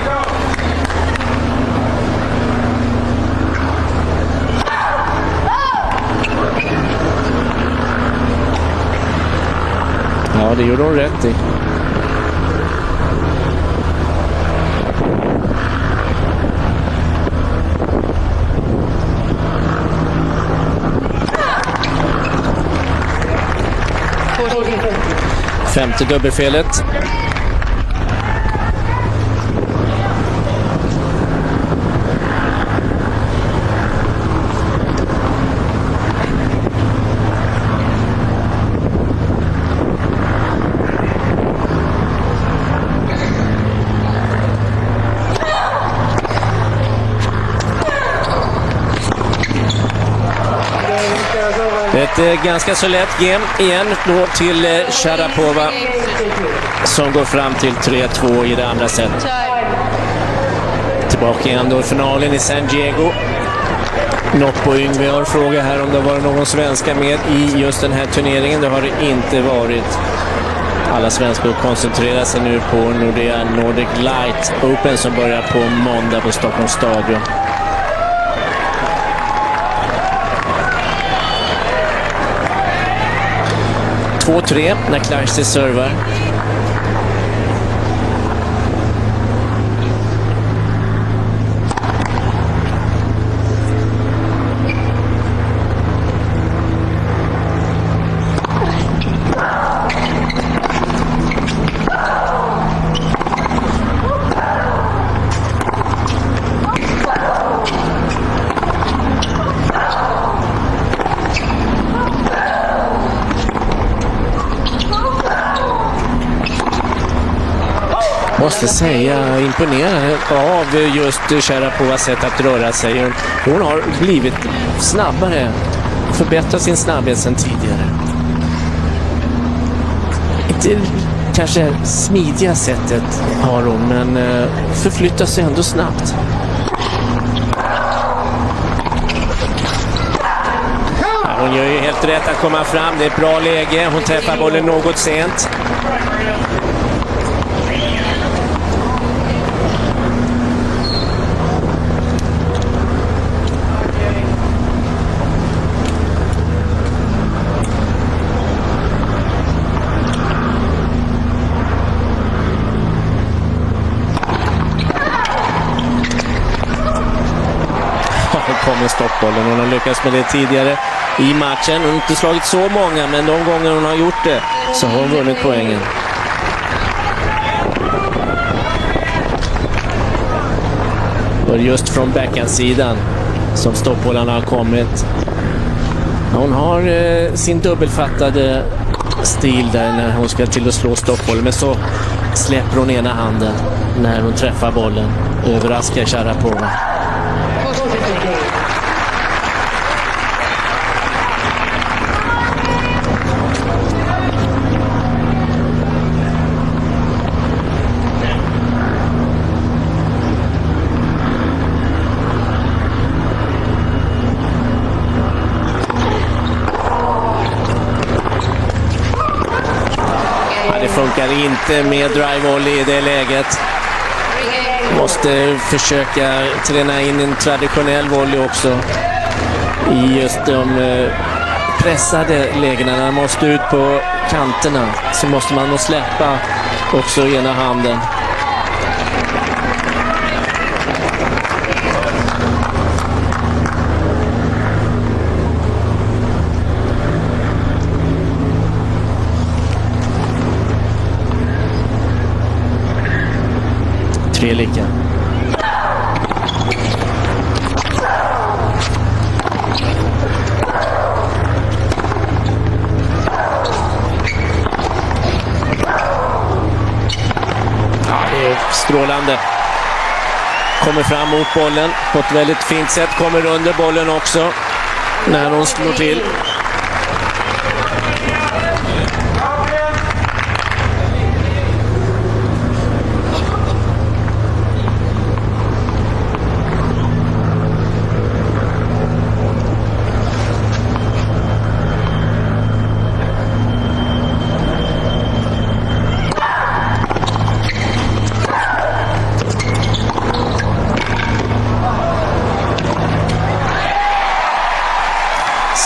Ja, det gjorde hon rätt i. Femte dubbelfelet. Ett ganska så lätt game igen då till Sharapova som går fram till 3-2 i det andra set. Tillbaka igen då i finalen i San Diego. Något på Yngve har fråga här om det var någon svenska med i just den här turneringen. Det har det inte varit. Alla svenskar koncentrerar sig nu på Nordic Light Open som börjar på måndag på Stockholms stadion. 2-3 när Clijsters servar. Måste säga imponerande av just Sharapovas sätt att röra sig. Hon har blivit snabbare, förbättrat sin snabbhet sedan tidigare. Inte kanske smidiga sättet har hon, men förflyttar sig ändå snabbt. Ja, hon gör ju helt rätt att komma fram, det är ett bra läge. Hon träffar bollen något sent. Kommer stoppbollen. Hon har lyckats med det tidigare i matchen. Hon har inte slagit så många, men de gånger hon har gjort det så har hon vunnit poängen. Och just från backhandsidan som stoppbollarna har kommit. Hon har sin dubbelfattade stil där när hon ska till att slå stoppbollen, men så släpper hon ena handen när hon träffar bollen. Överraskar Sharapova. Det funkar inte med drive-volley i det läget. Måste försöka träna in en traditionell volley också. I just de pressade lägena. När man måste ut på kanterna så måste man nog släppa också ena handen. Tre lika. Ja, det är strålande. Kommer fram mot bollen på ett väldigt fint sätt. Kommer under bollen också när hon slår till.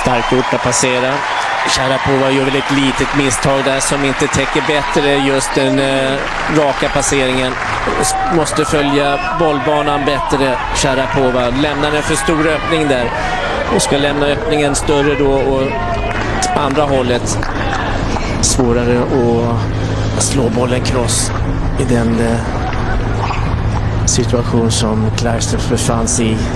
Starkt gjort att passera. Sharapova gör väl ett litet misstag där som inte täcker bättre just den raka passeringen. Måste följa bollbanan bättre. Sharapova lämnar en för stor öppning där och ska lämna öppningen större då och andra hållet. Svårare att slå bollen cross i den situation som Clijsters befann sig i.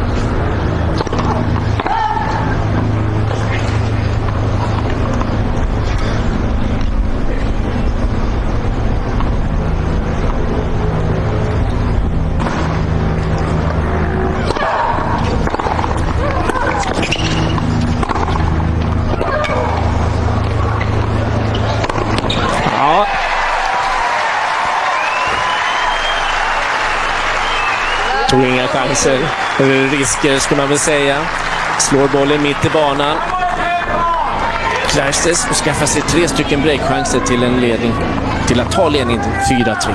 Tog inga chanser, risker ska man väl säga. Slår bollen mitt i banan. Clijsters och skaffar sig 3 stycken breakchanser till en ledning, till att ta ledningen till 4-3.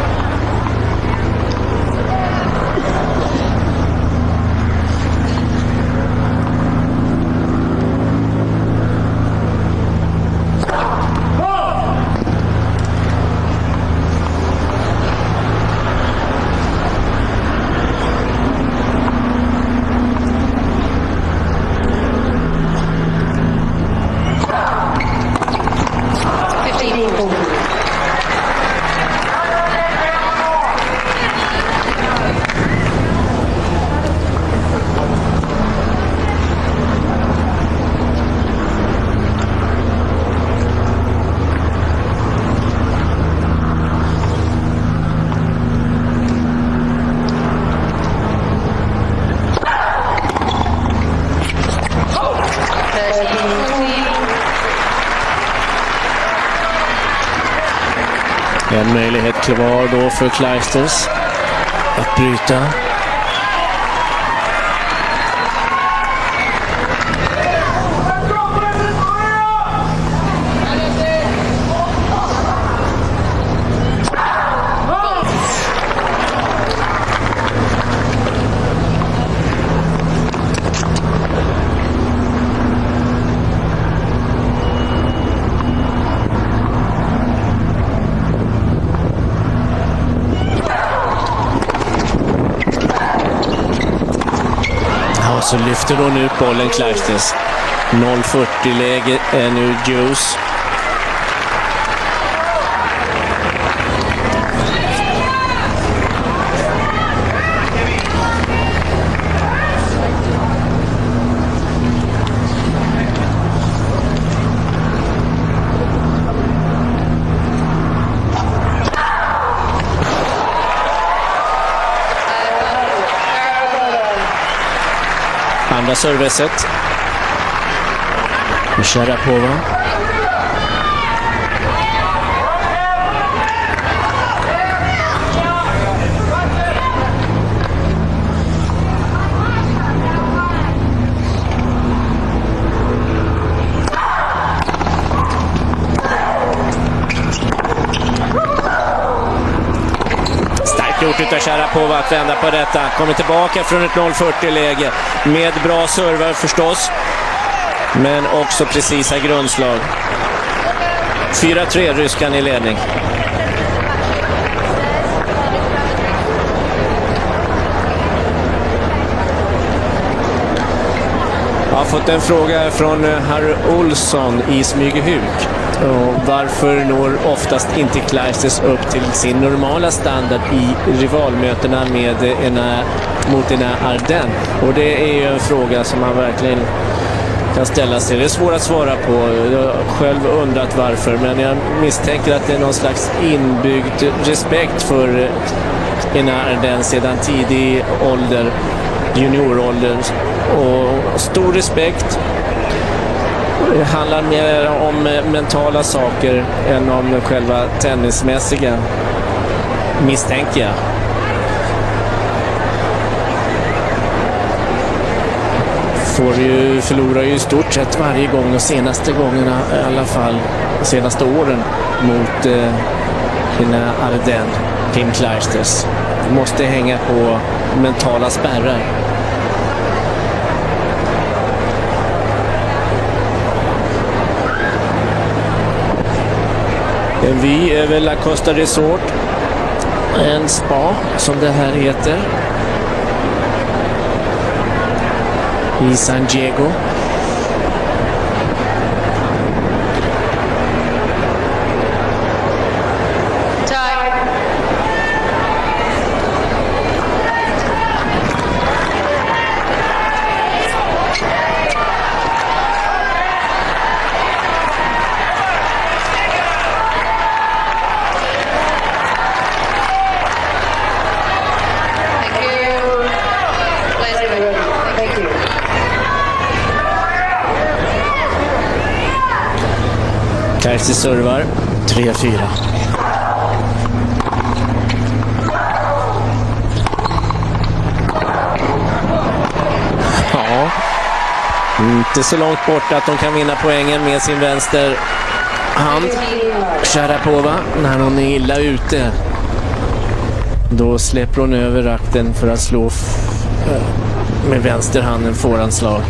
En möjlighet kvar då för Clijsters att bryta. Så lyfter hon ut bollen Clijsters. 0-40-läge är nu Juice. Andra servicet. Sharapova. Gjort utav Sharapova att vända på detta. Kommer tillbaka från ett 0-40-läge med bra servar förstås, men också precisa grundslag. 4-3 ryskan i ledning. Jag har fått en fråga från Harry Olsson i Smygehuk. Och varför når oftast inte Clijsters upp till sin normala standard i rivalmötena mot Ardennes? Och det är ju en fråga som man verkligen kan ställa sig. Det är svårt att svara på. Jag har själv undrat varför, men jag misstänker att det är någon slags inbyggd respekt för Ardennes sedan tidig ålder, juniorålder, och stor respekt. Det handlar mer om mentala saker än om själva tennismässiga, misstänker jag. Förlorar ju i stort sett varje gång, och senaste gångerna i alla fall, de senaste åren mot Ardennes, Kim Clijsters. Måste hänga på mentala spärrar. En vy över La Costa Resort. En spa som det här heter. I San Diego. Clijsters servar 3-4. Ja, inte så långt bort att de kan vinna poängen med sin vänster hand. Sharapova, när hon är illa ute, då släpper hon över rakten för att slå med vänsterhanden forehandslag.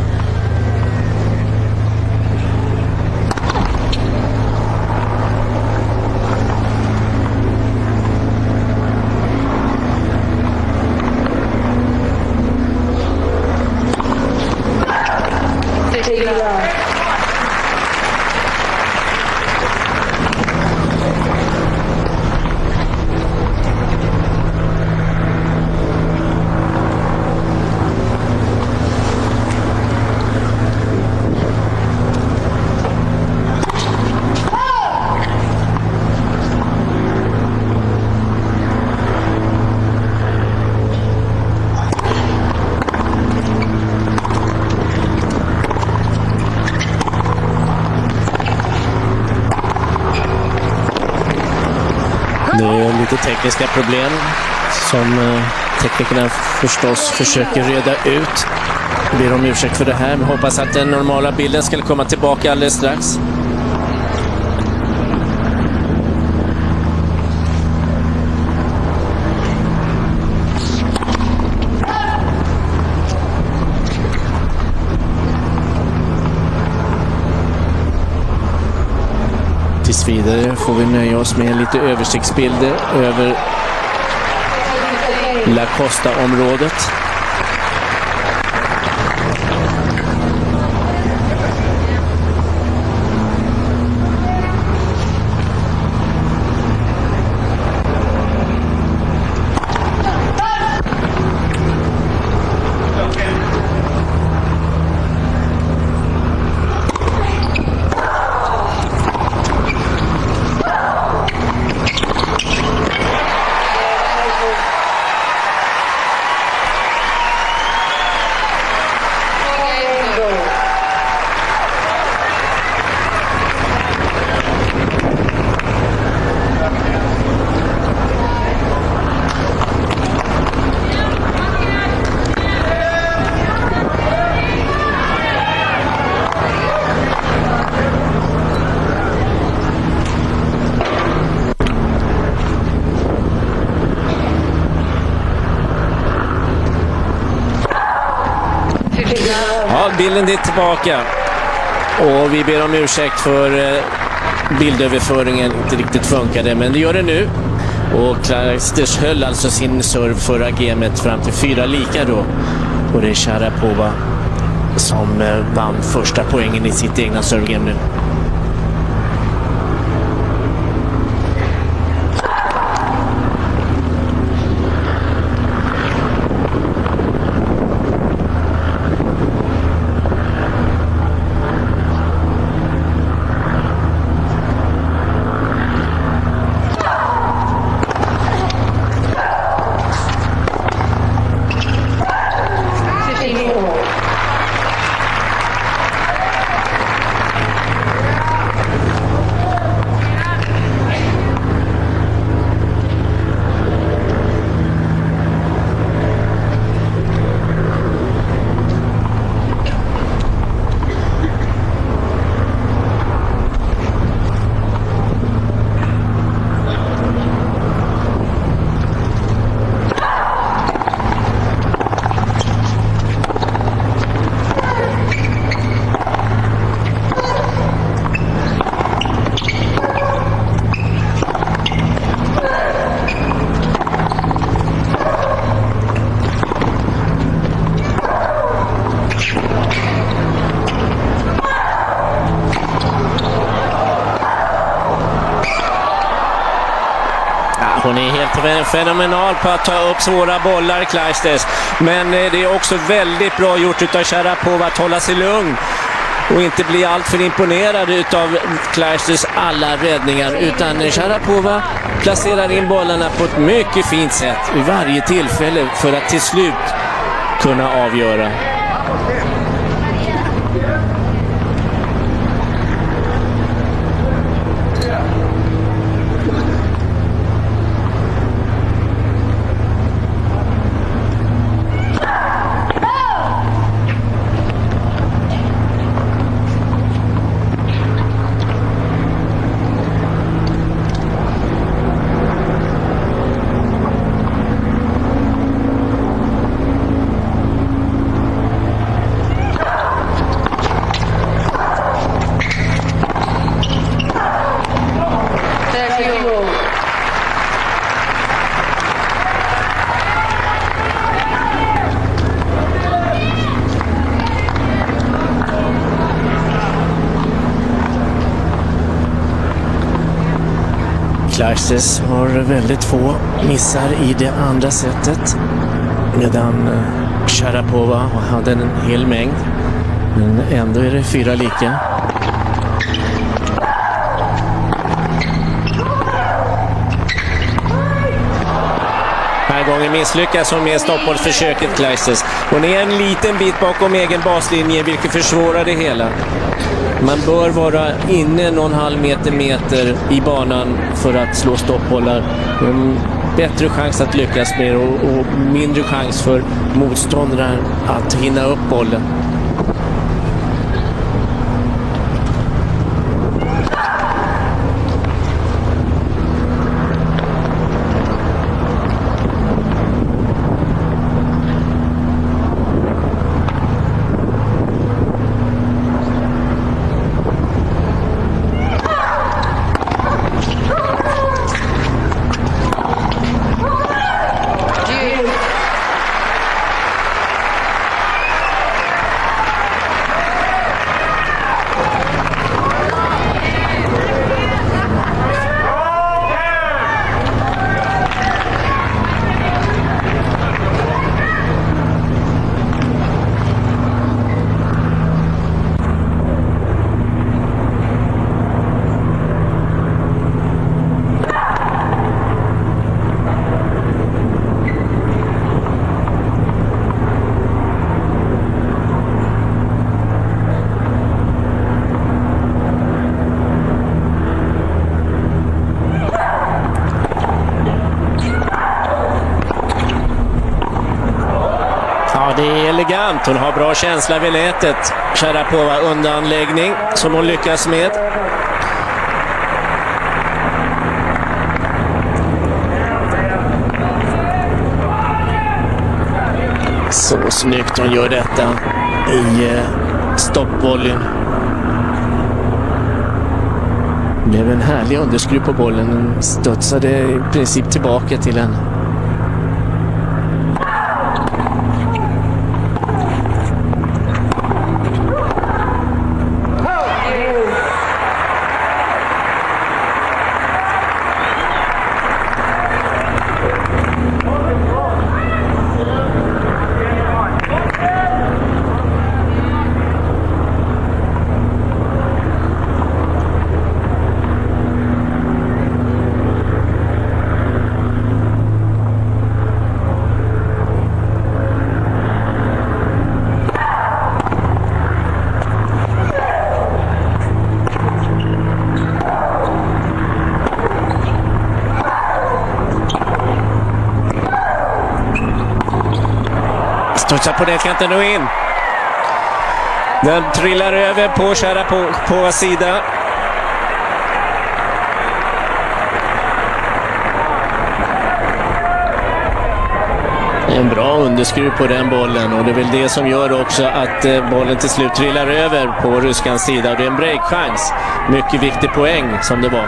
Det är lite tekniska problem som teknikerna förstås försöker reda ut. Ber om ursäkt för det här, men hoppas att den normala bilden ska komma tillbaka alldeles strax. Tills vidare får vi nöja oss med lite översiktsbilder över La Costa-området. Ja, bilden är tillbaka. Och vi ber om ursäkt för bildöverföringen inte riktigt funkade, men det gör det nu. Och Clijsters höll alltså sin serv förra gamet fram till 4 lika då. Och det är Sharapova som vann första poängen i sitt egna servegame nu. Hon är helt fenomenal på att ta upp svåra bollar, Clijsters. Men det är också väldigt bra gjort utav Sharapova att hålla sig lugn och inte bli alltför imponerad utav Clijsters alla räddningar, utan Sharapova placerar in bollarna på ett mycket fint sätt vid varje tillfälle för att till slut kunna avgöra. Clijsters har väldigt få missar i det andra sättet, medan Sharapova hade en hel mängd, men ändå är det 4 lika. Den här gången misslyckas hon med stoppbollsförsöket, Clijsters. Hon är en liten bit bakom egen baslinje, vilket försvårar det hela. Man bör vara inne någon halv meter i banan för att slå stoppbollar. En bättre chans att lyckas med och mindre chans för motståndaren att hinna upp bollen. Det är elegant. Hon har bra känsla vid nätet. Sharapova undanläggning som hon lyckas med. Så snyggt hon gör detta i stoppvolleyn. Det blev en härlig underskruv på bollen. Den studsade i princip tillbaka till henne. Studsar på nätkanten och in. Den trillar över på Sharapovas sida. En bra underskruv på den bollen, och det är väl det som gör också att bollen till slut trillar över på ryskans sida. Det är en breakchans. Mycket viktig poäng som det var.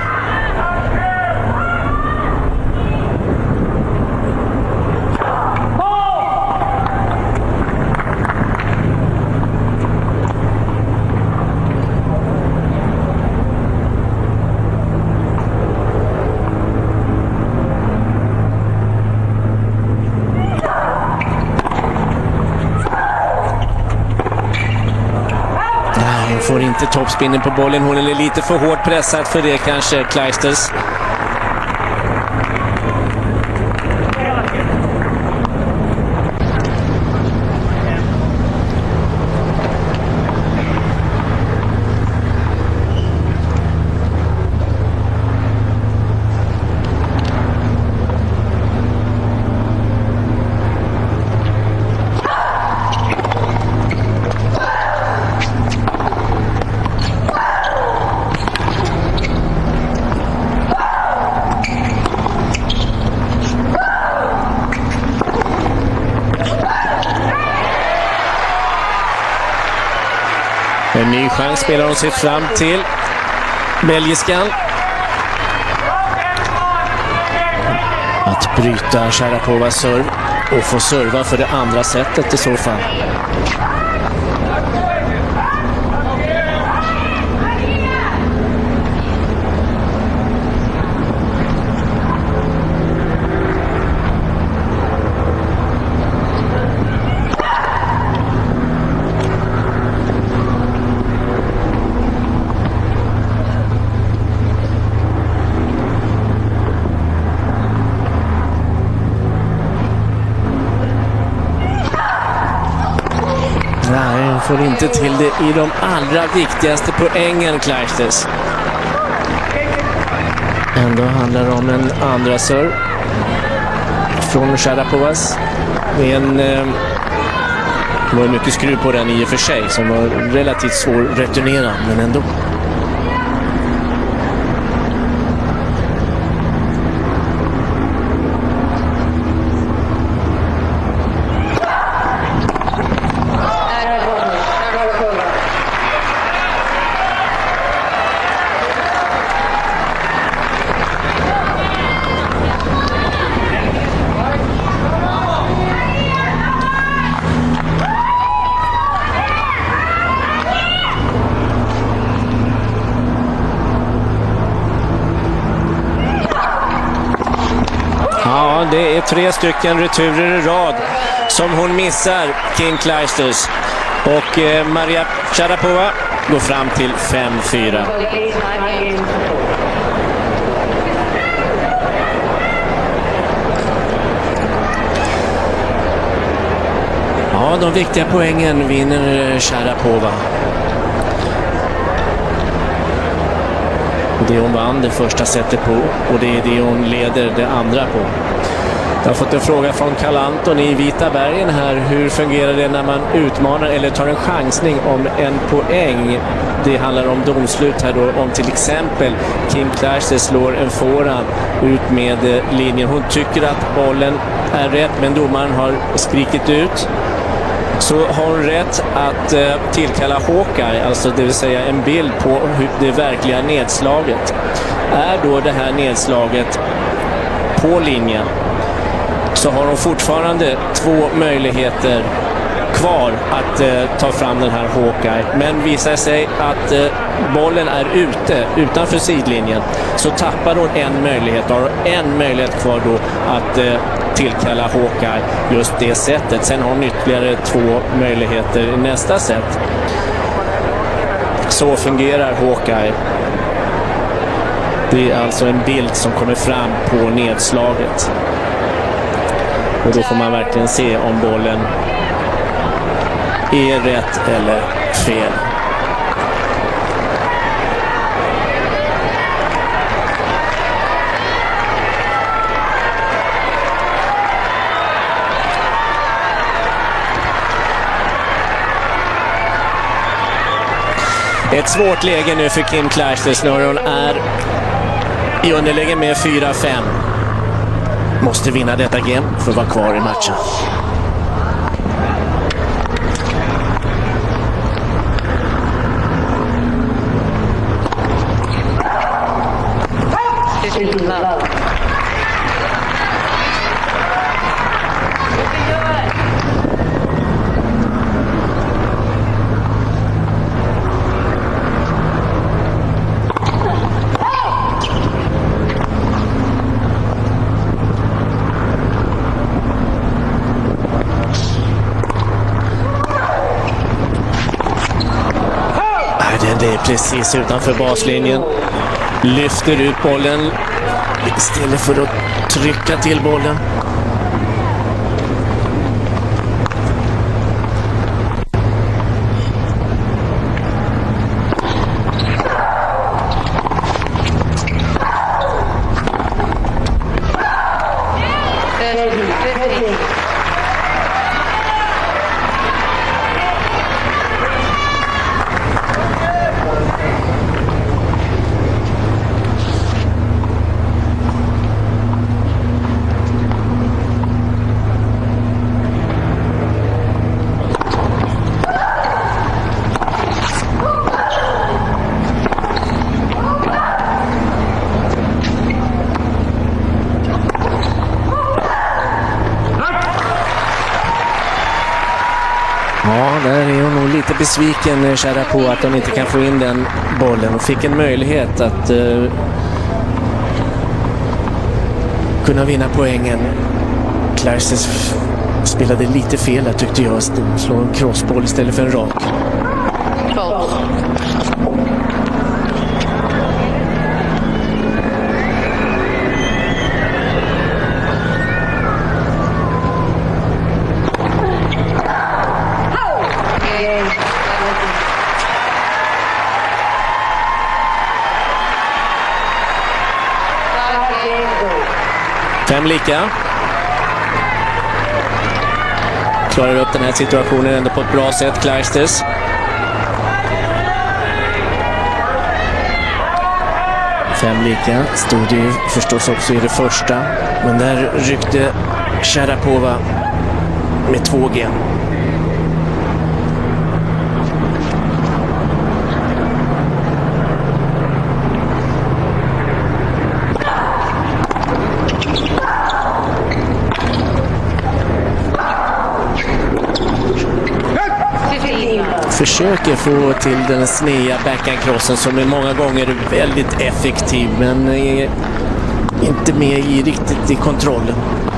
får inte toppspinnen på bollen. Hon är lite för hårt pressad för det kanske, Clijsters. En ny chans spelar hon sig fram till belgiskan. Att bryta Sharapovas serv och få serva för det andra sättet i så fall. Nej, hon får inte till det i de allra viktigaste poängen, Clijsters. Ändå handlar det om en andra serv från Sharapovas. Det var mycket skruv på den i och för sig, som var relativt svår att returnera, men ändå. Ja, det är 3 stycken returer i rad som hon missar, Kim Clijsters. Och Maria Sharapova går fram till 5-4. Ja, de viktiga poängen vinner Sharapova. Det hon vann det första sättet på, och det är det hon leder det andra på. Jag har fått en fråga från Karl Anton i Vita bergen här. Hur fungerar det när man utmanar eller tar en chansning om en poäng? Det handlar om domslut här då, om till exempel Kim Clijsters slår en forehand ut med linjen. Hon tycker att bollen är rätt, men domaren har skrikit ut. Så har hon rätt att tillkalla Hawkeye, alltså det vill säga en bild på det verkliga nedslaget. Är då det här nedslaget på linjen, så har hon fortfarande 2 möjligheter kvar att ta fram den här Hawkeye. Men visar sig att bollen är utanför sidlinjen, så tappar hon en möjlighet. Har en möjlighet kvar då att tillkalla Hawkeye just det sättet. Sen har hon ytterligare 2 möjligheter i nästa sätt. Så fungerar Hawkeye. Det är alltså en bild som kommer fram på nedslaget. Och då får man verkligen se om bollen är rätt eller fel. Ett svårt läge nu för Kim Clijsters när hon är i underläge med 4-5. Måste vinna detta game för att vara kvar i matchen. precis utanför baslinjen. Lyfter ut bollen istället för att trycka till bollen. Ja, där är hon nog lite besviken, Sharapova, att hon inte kan få in den bollen. Hon fick en möjlighet att kunna vinna poängen. Clijsters spelade lite fel där, tyckte jag. Slå en crossboll istället för en rak. Fem lika. Klarar upp den här situationen ändå på ett bra sätt, Clijsters. Fem lika stod det ju förstås också i det första. Men där ryckte Sharapova med 2G. Försöker få till den snea backhandcrossen som är många gånger väldigt effektiv, men är inte med riktigt i kontrollen.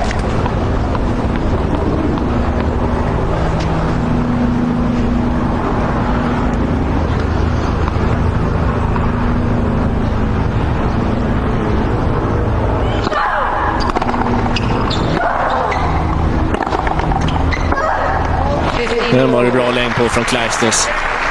Den var det bra längd på från Clijsters.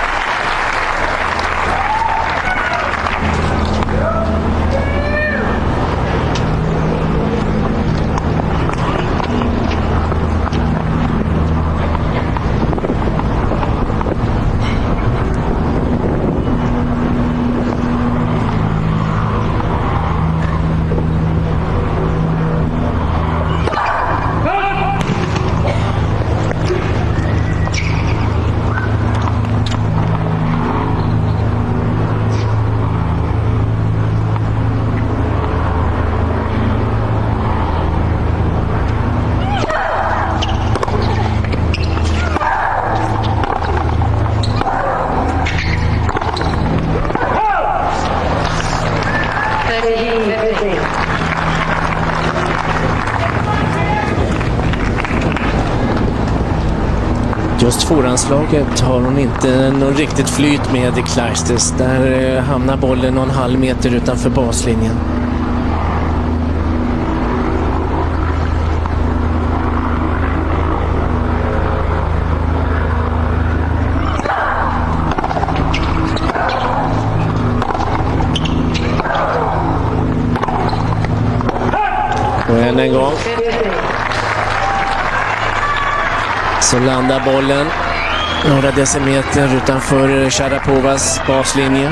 Just foranslaget har hon inte någon riktigt flyt med i Clijsters. Där hamnar bollen någon halv meter utanför baslinjen. Och än en gång så landar bollen några decimeter utanför Sharapovas baslinje.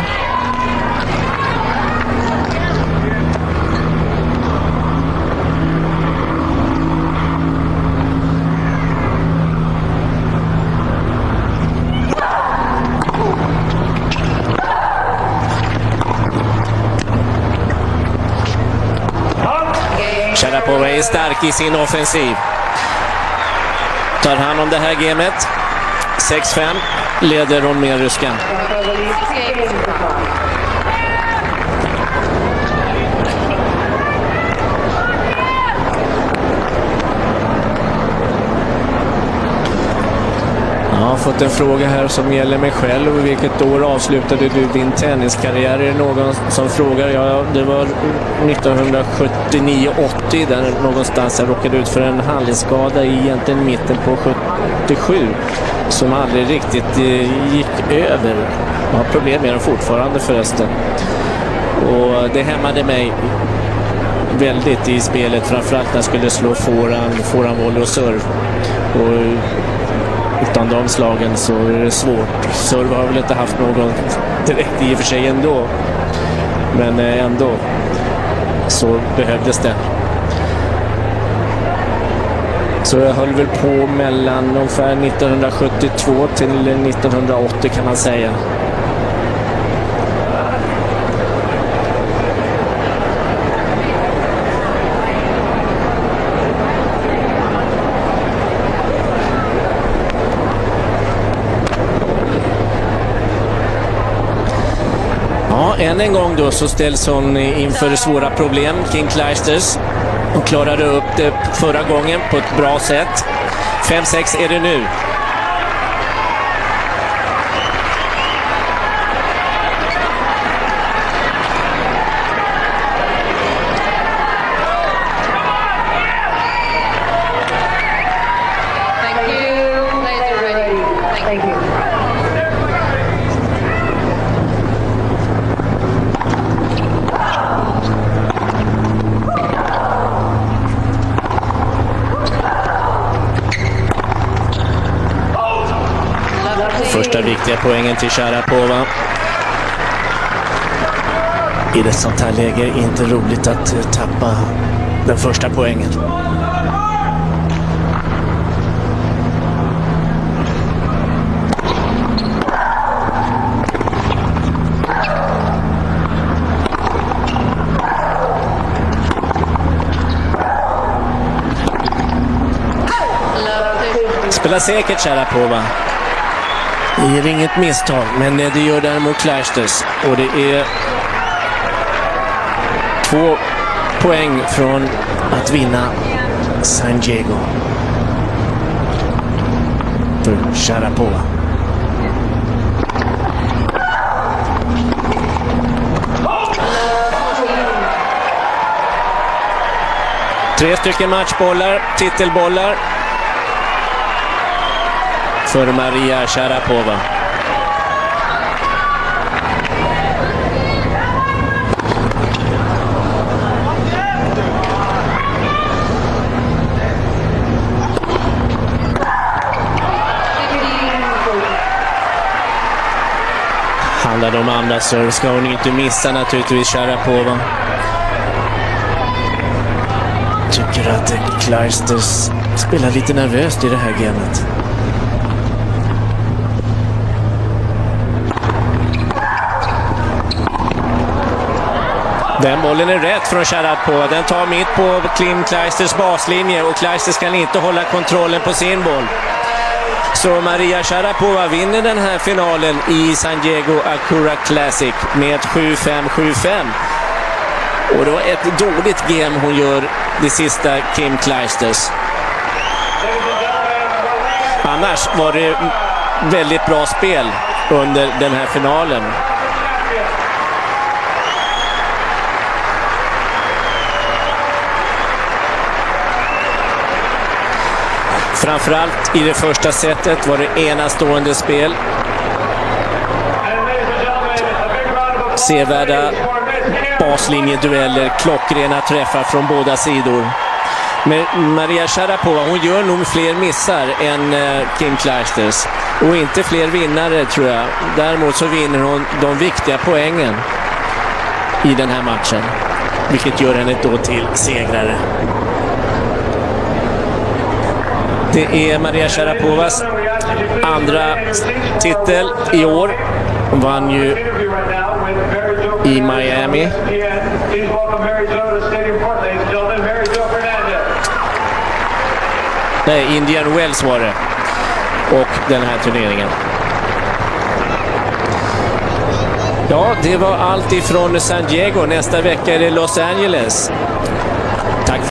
Sharapova är stark i sin offensiv. Tar hand om det här gamet. 6-5 leder hon med ryskan. Jag har fått en fråga här som gäller mig själv. Vilket år avslutade du din tenniskarriär? Är det någon som frågar? Ja, det var 1979-80 där någonstans jag råkade ut för en handledsskada i egentligen mitten på 77 som aldrig riktigt gick över. Jag har problem med den fortfarande förresten. Och det hämmade mig väldigt i spelet, framförallt när jag skulle slå forehand, volley och serve. Och utan de slagen så är det svårt. Serve har väl inte haft någon direkt i och för sig ändå. Men ändå så behövdes det. Så jag höll väl på mellan ungefär 1972 till 1980 kan man säga. Än en gång då så ställs hon inför svåra problem kring Clijsters. Hon klarade upp det förra gången på ett bra sätt. 5-6 är det nu. Första viktiga poängen till Sharapova. I det sånt här läge är inte roligt att tappa den första poängen. Spelar säkert Sharapova. Det är inget misstag, men det gör däremot Clijsters. Och det är 2 poäng från att vinna San Diego för Sharapova. Tre stycken matchbollar, titelbollar för Maria Sharapova. Handlar om andra serve ska hon inte missa naturligtvis Sharapova. Tycker att Clijsters spelar lite nervöst i det här gamet. Den bollen är rätt från Sharapova. Den tar mitt på Clijsters baslinje och Clijsters kan inte hålla kontrollen på sin boll. Så Maria Sharapova vinner den här finalen i San Diego Acura Classic med 7-5, 7-5. Och det var ett dåligt game hon gör det sista Kim Clijsters. Annars var det väldigt bra spel under den här finalen. Framförallt i det första setet var det enastående spel. Sevärda baslinjedueller, klockrena träffar från båda sidor. Men Maria Sharapova, hon gör nog fler missar än Kim Clijsters. Och inte fler vinnare tror jag. Däremot så vinner hon de viktiga poängen i den här matchen. Vilket gör henne då till segrare. Det är Maria Sharapovas andra titel i år. Hon vann ju i Miami. Nej, Indian Wells var det. Och den här turneringen. Ja, det var allt ifrån San Diego. Nästa vecka är det Los Angeles.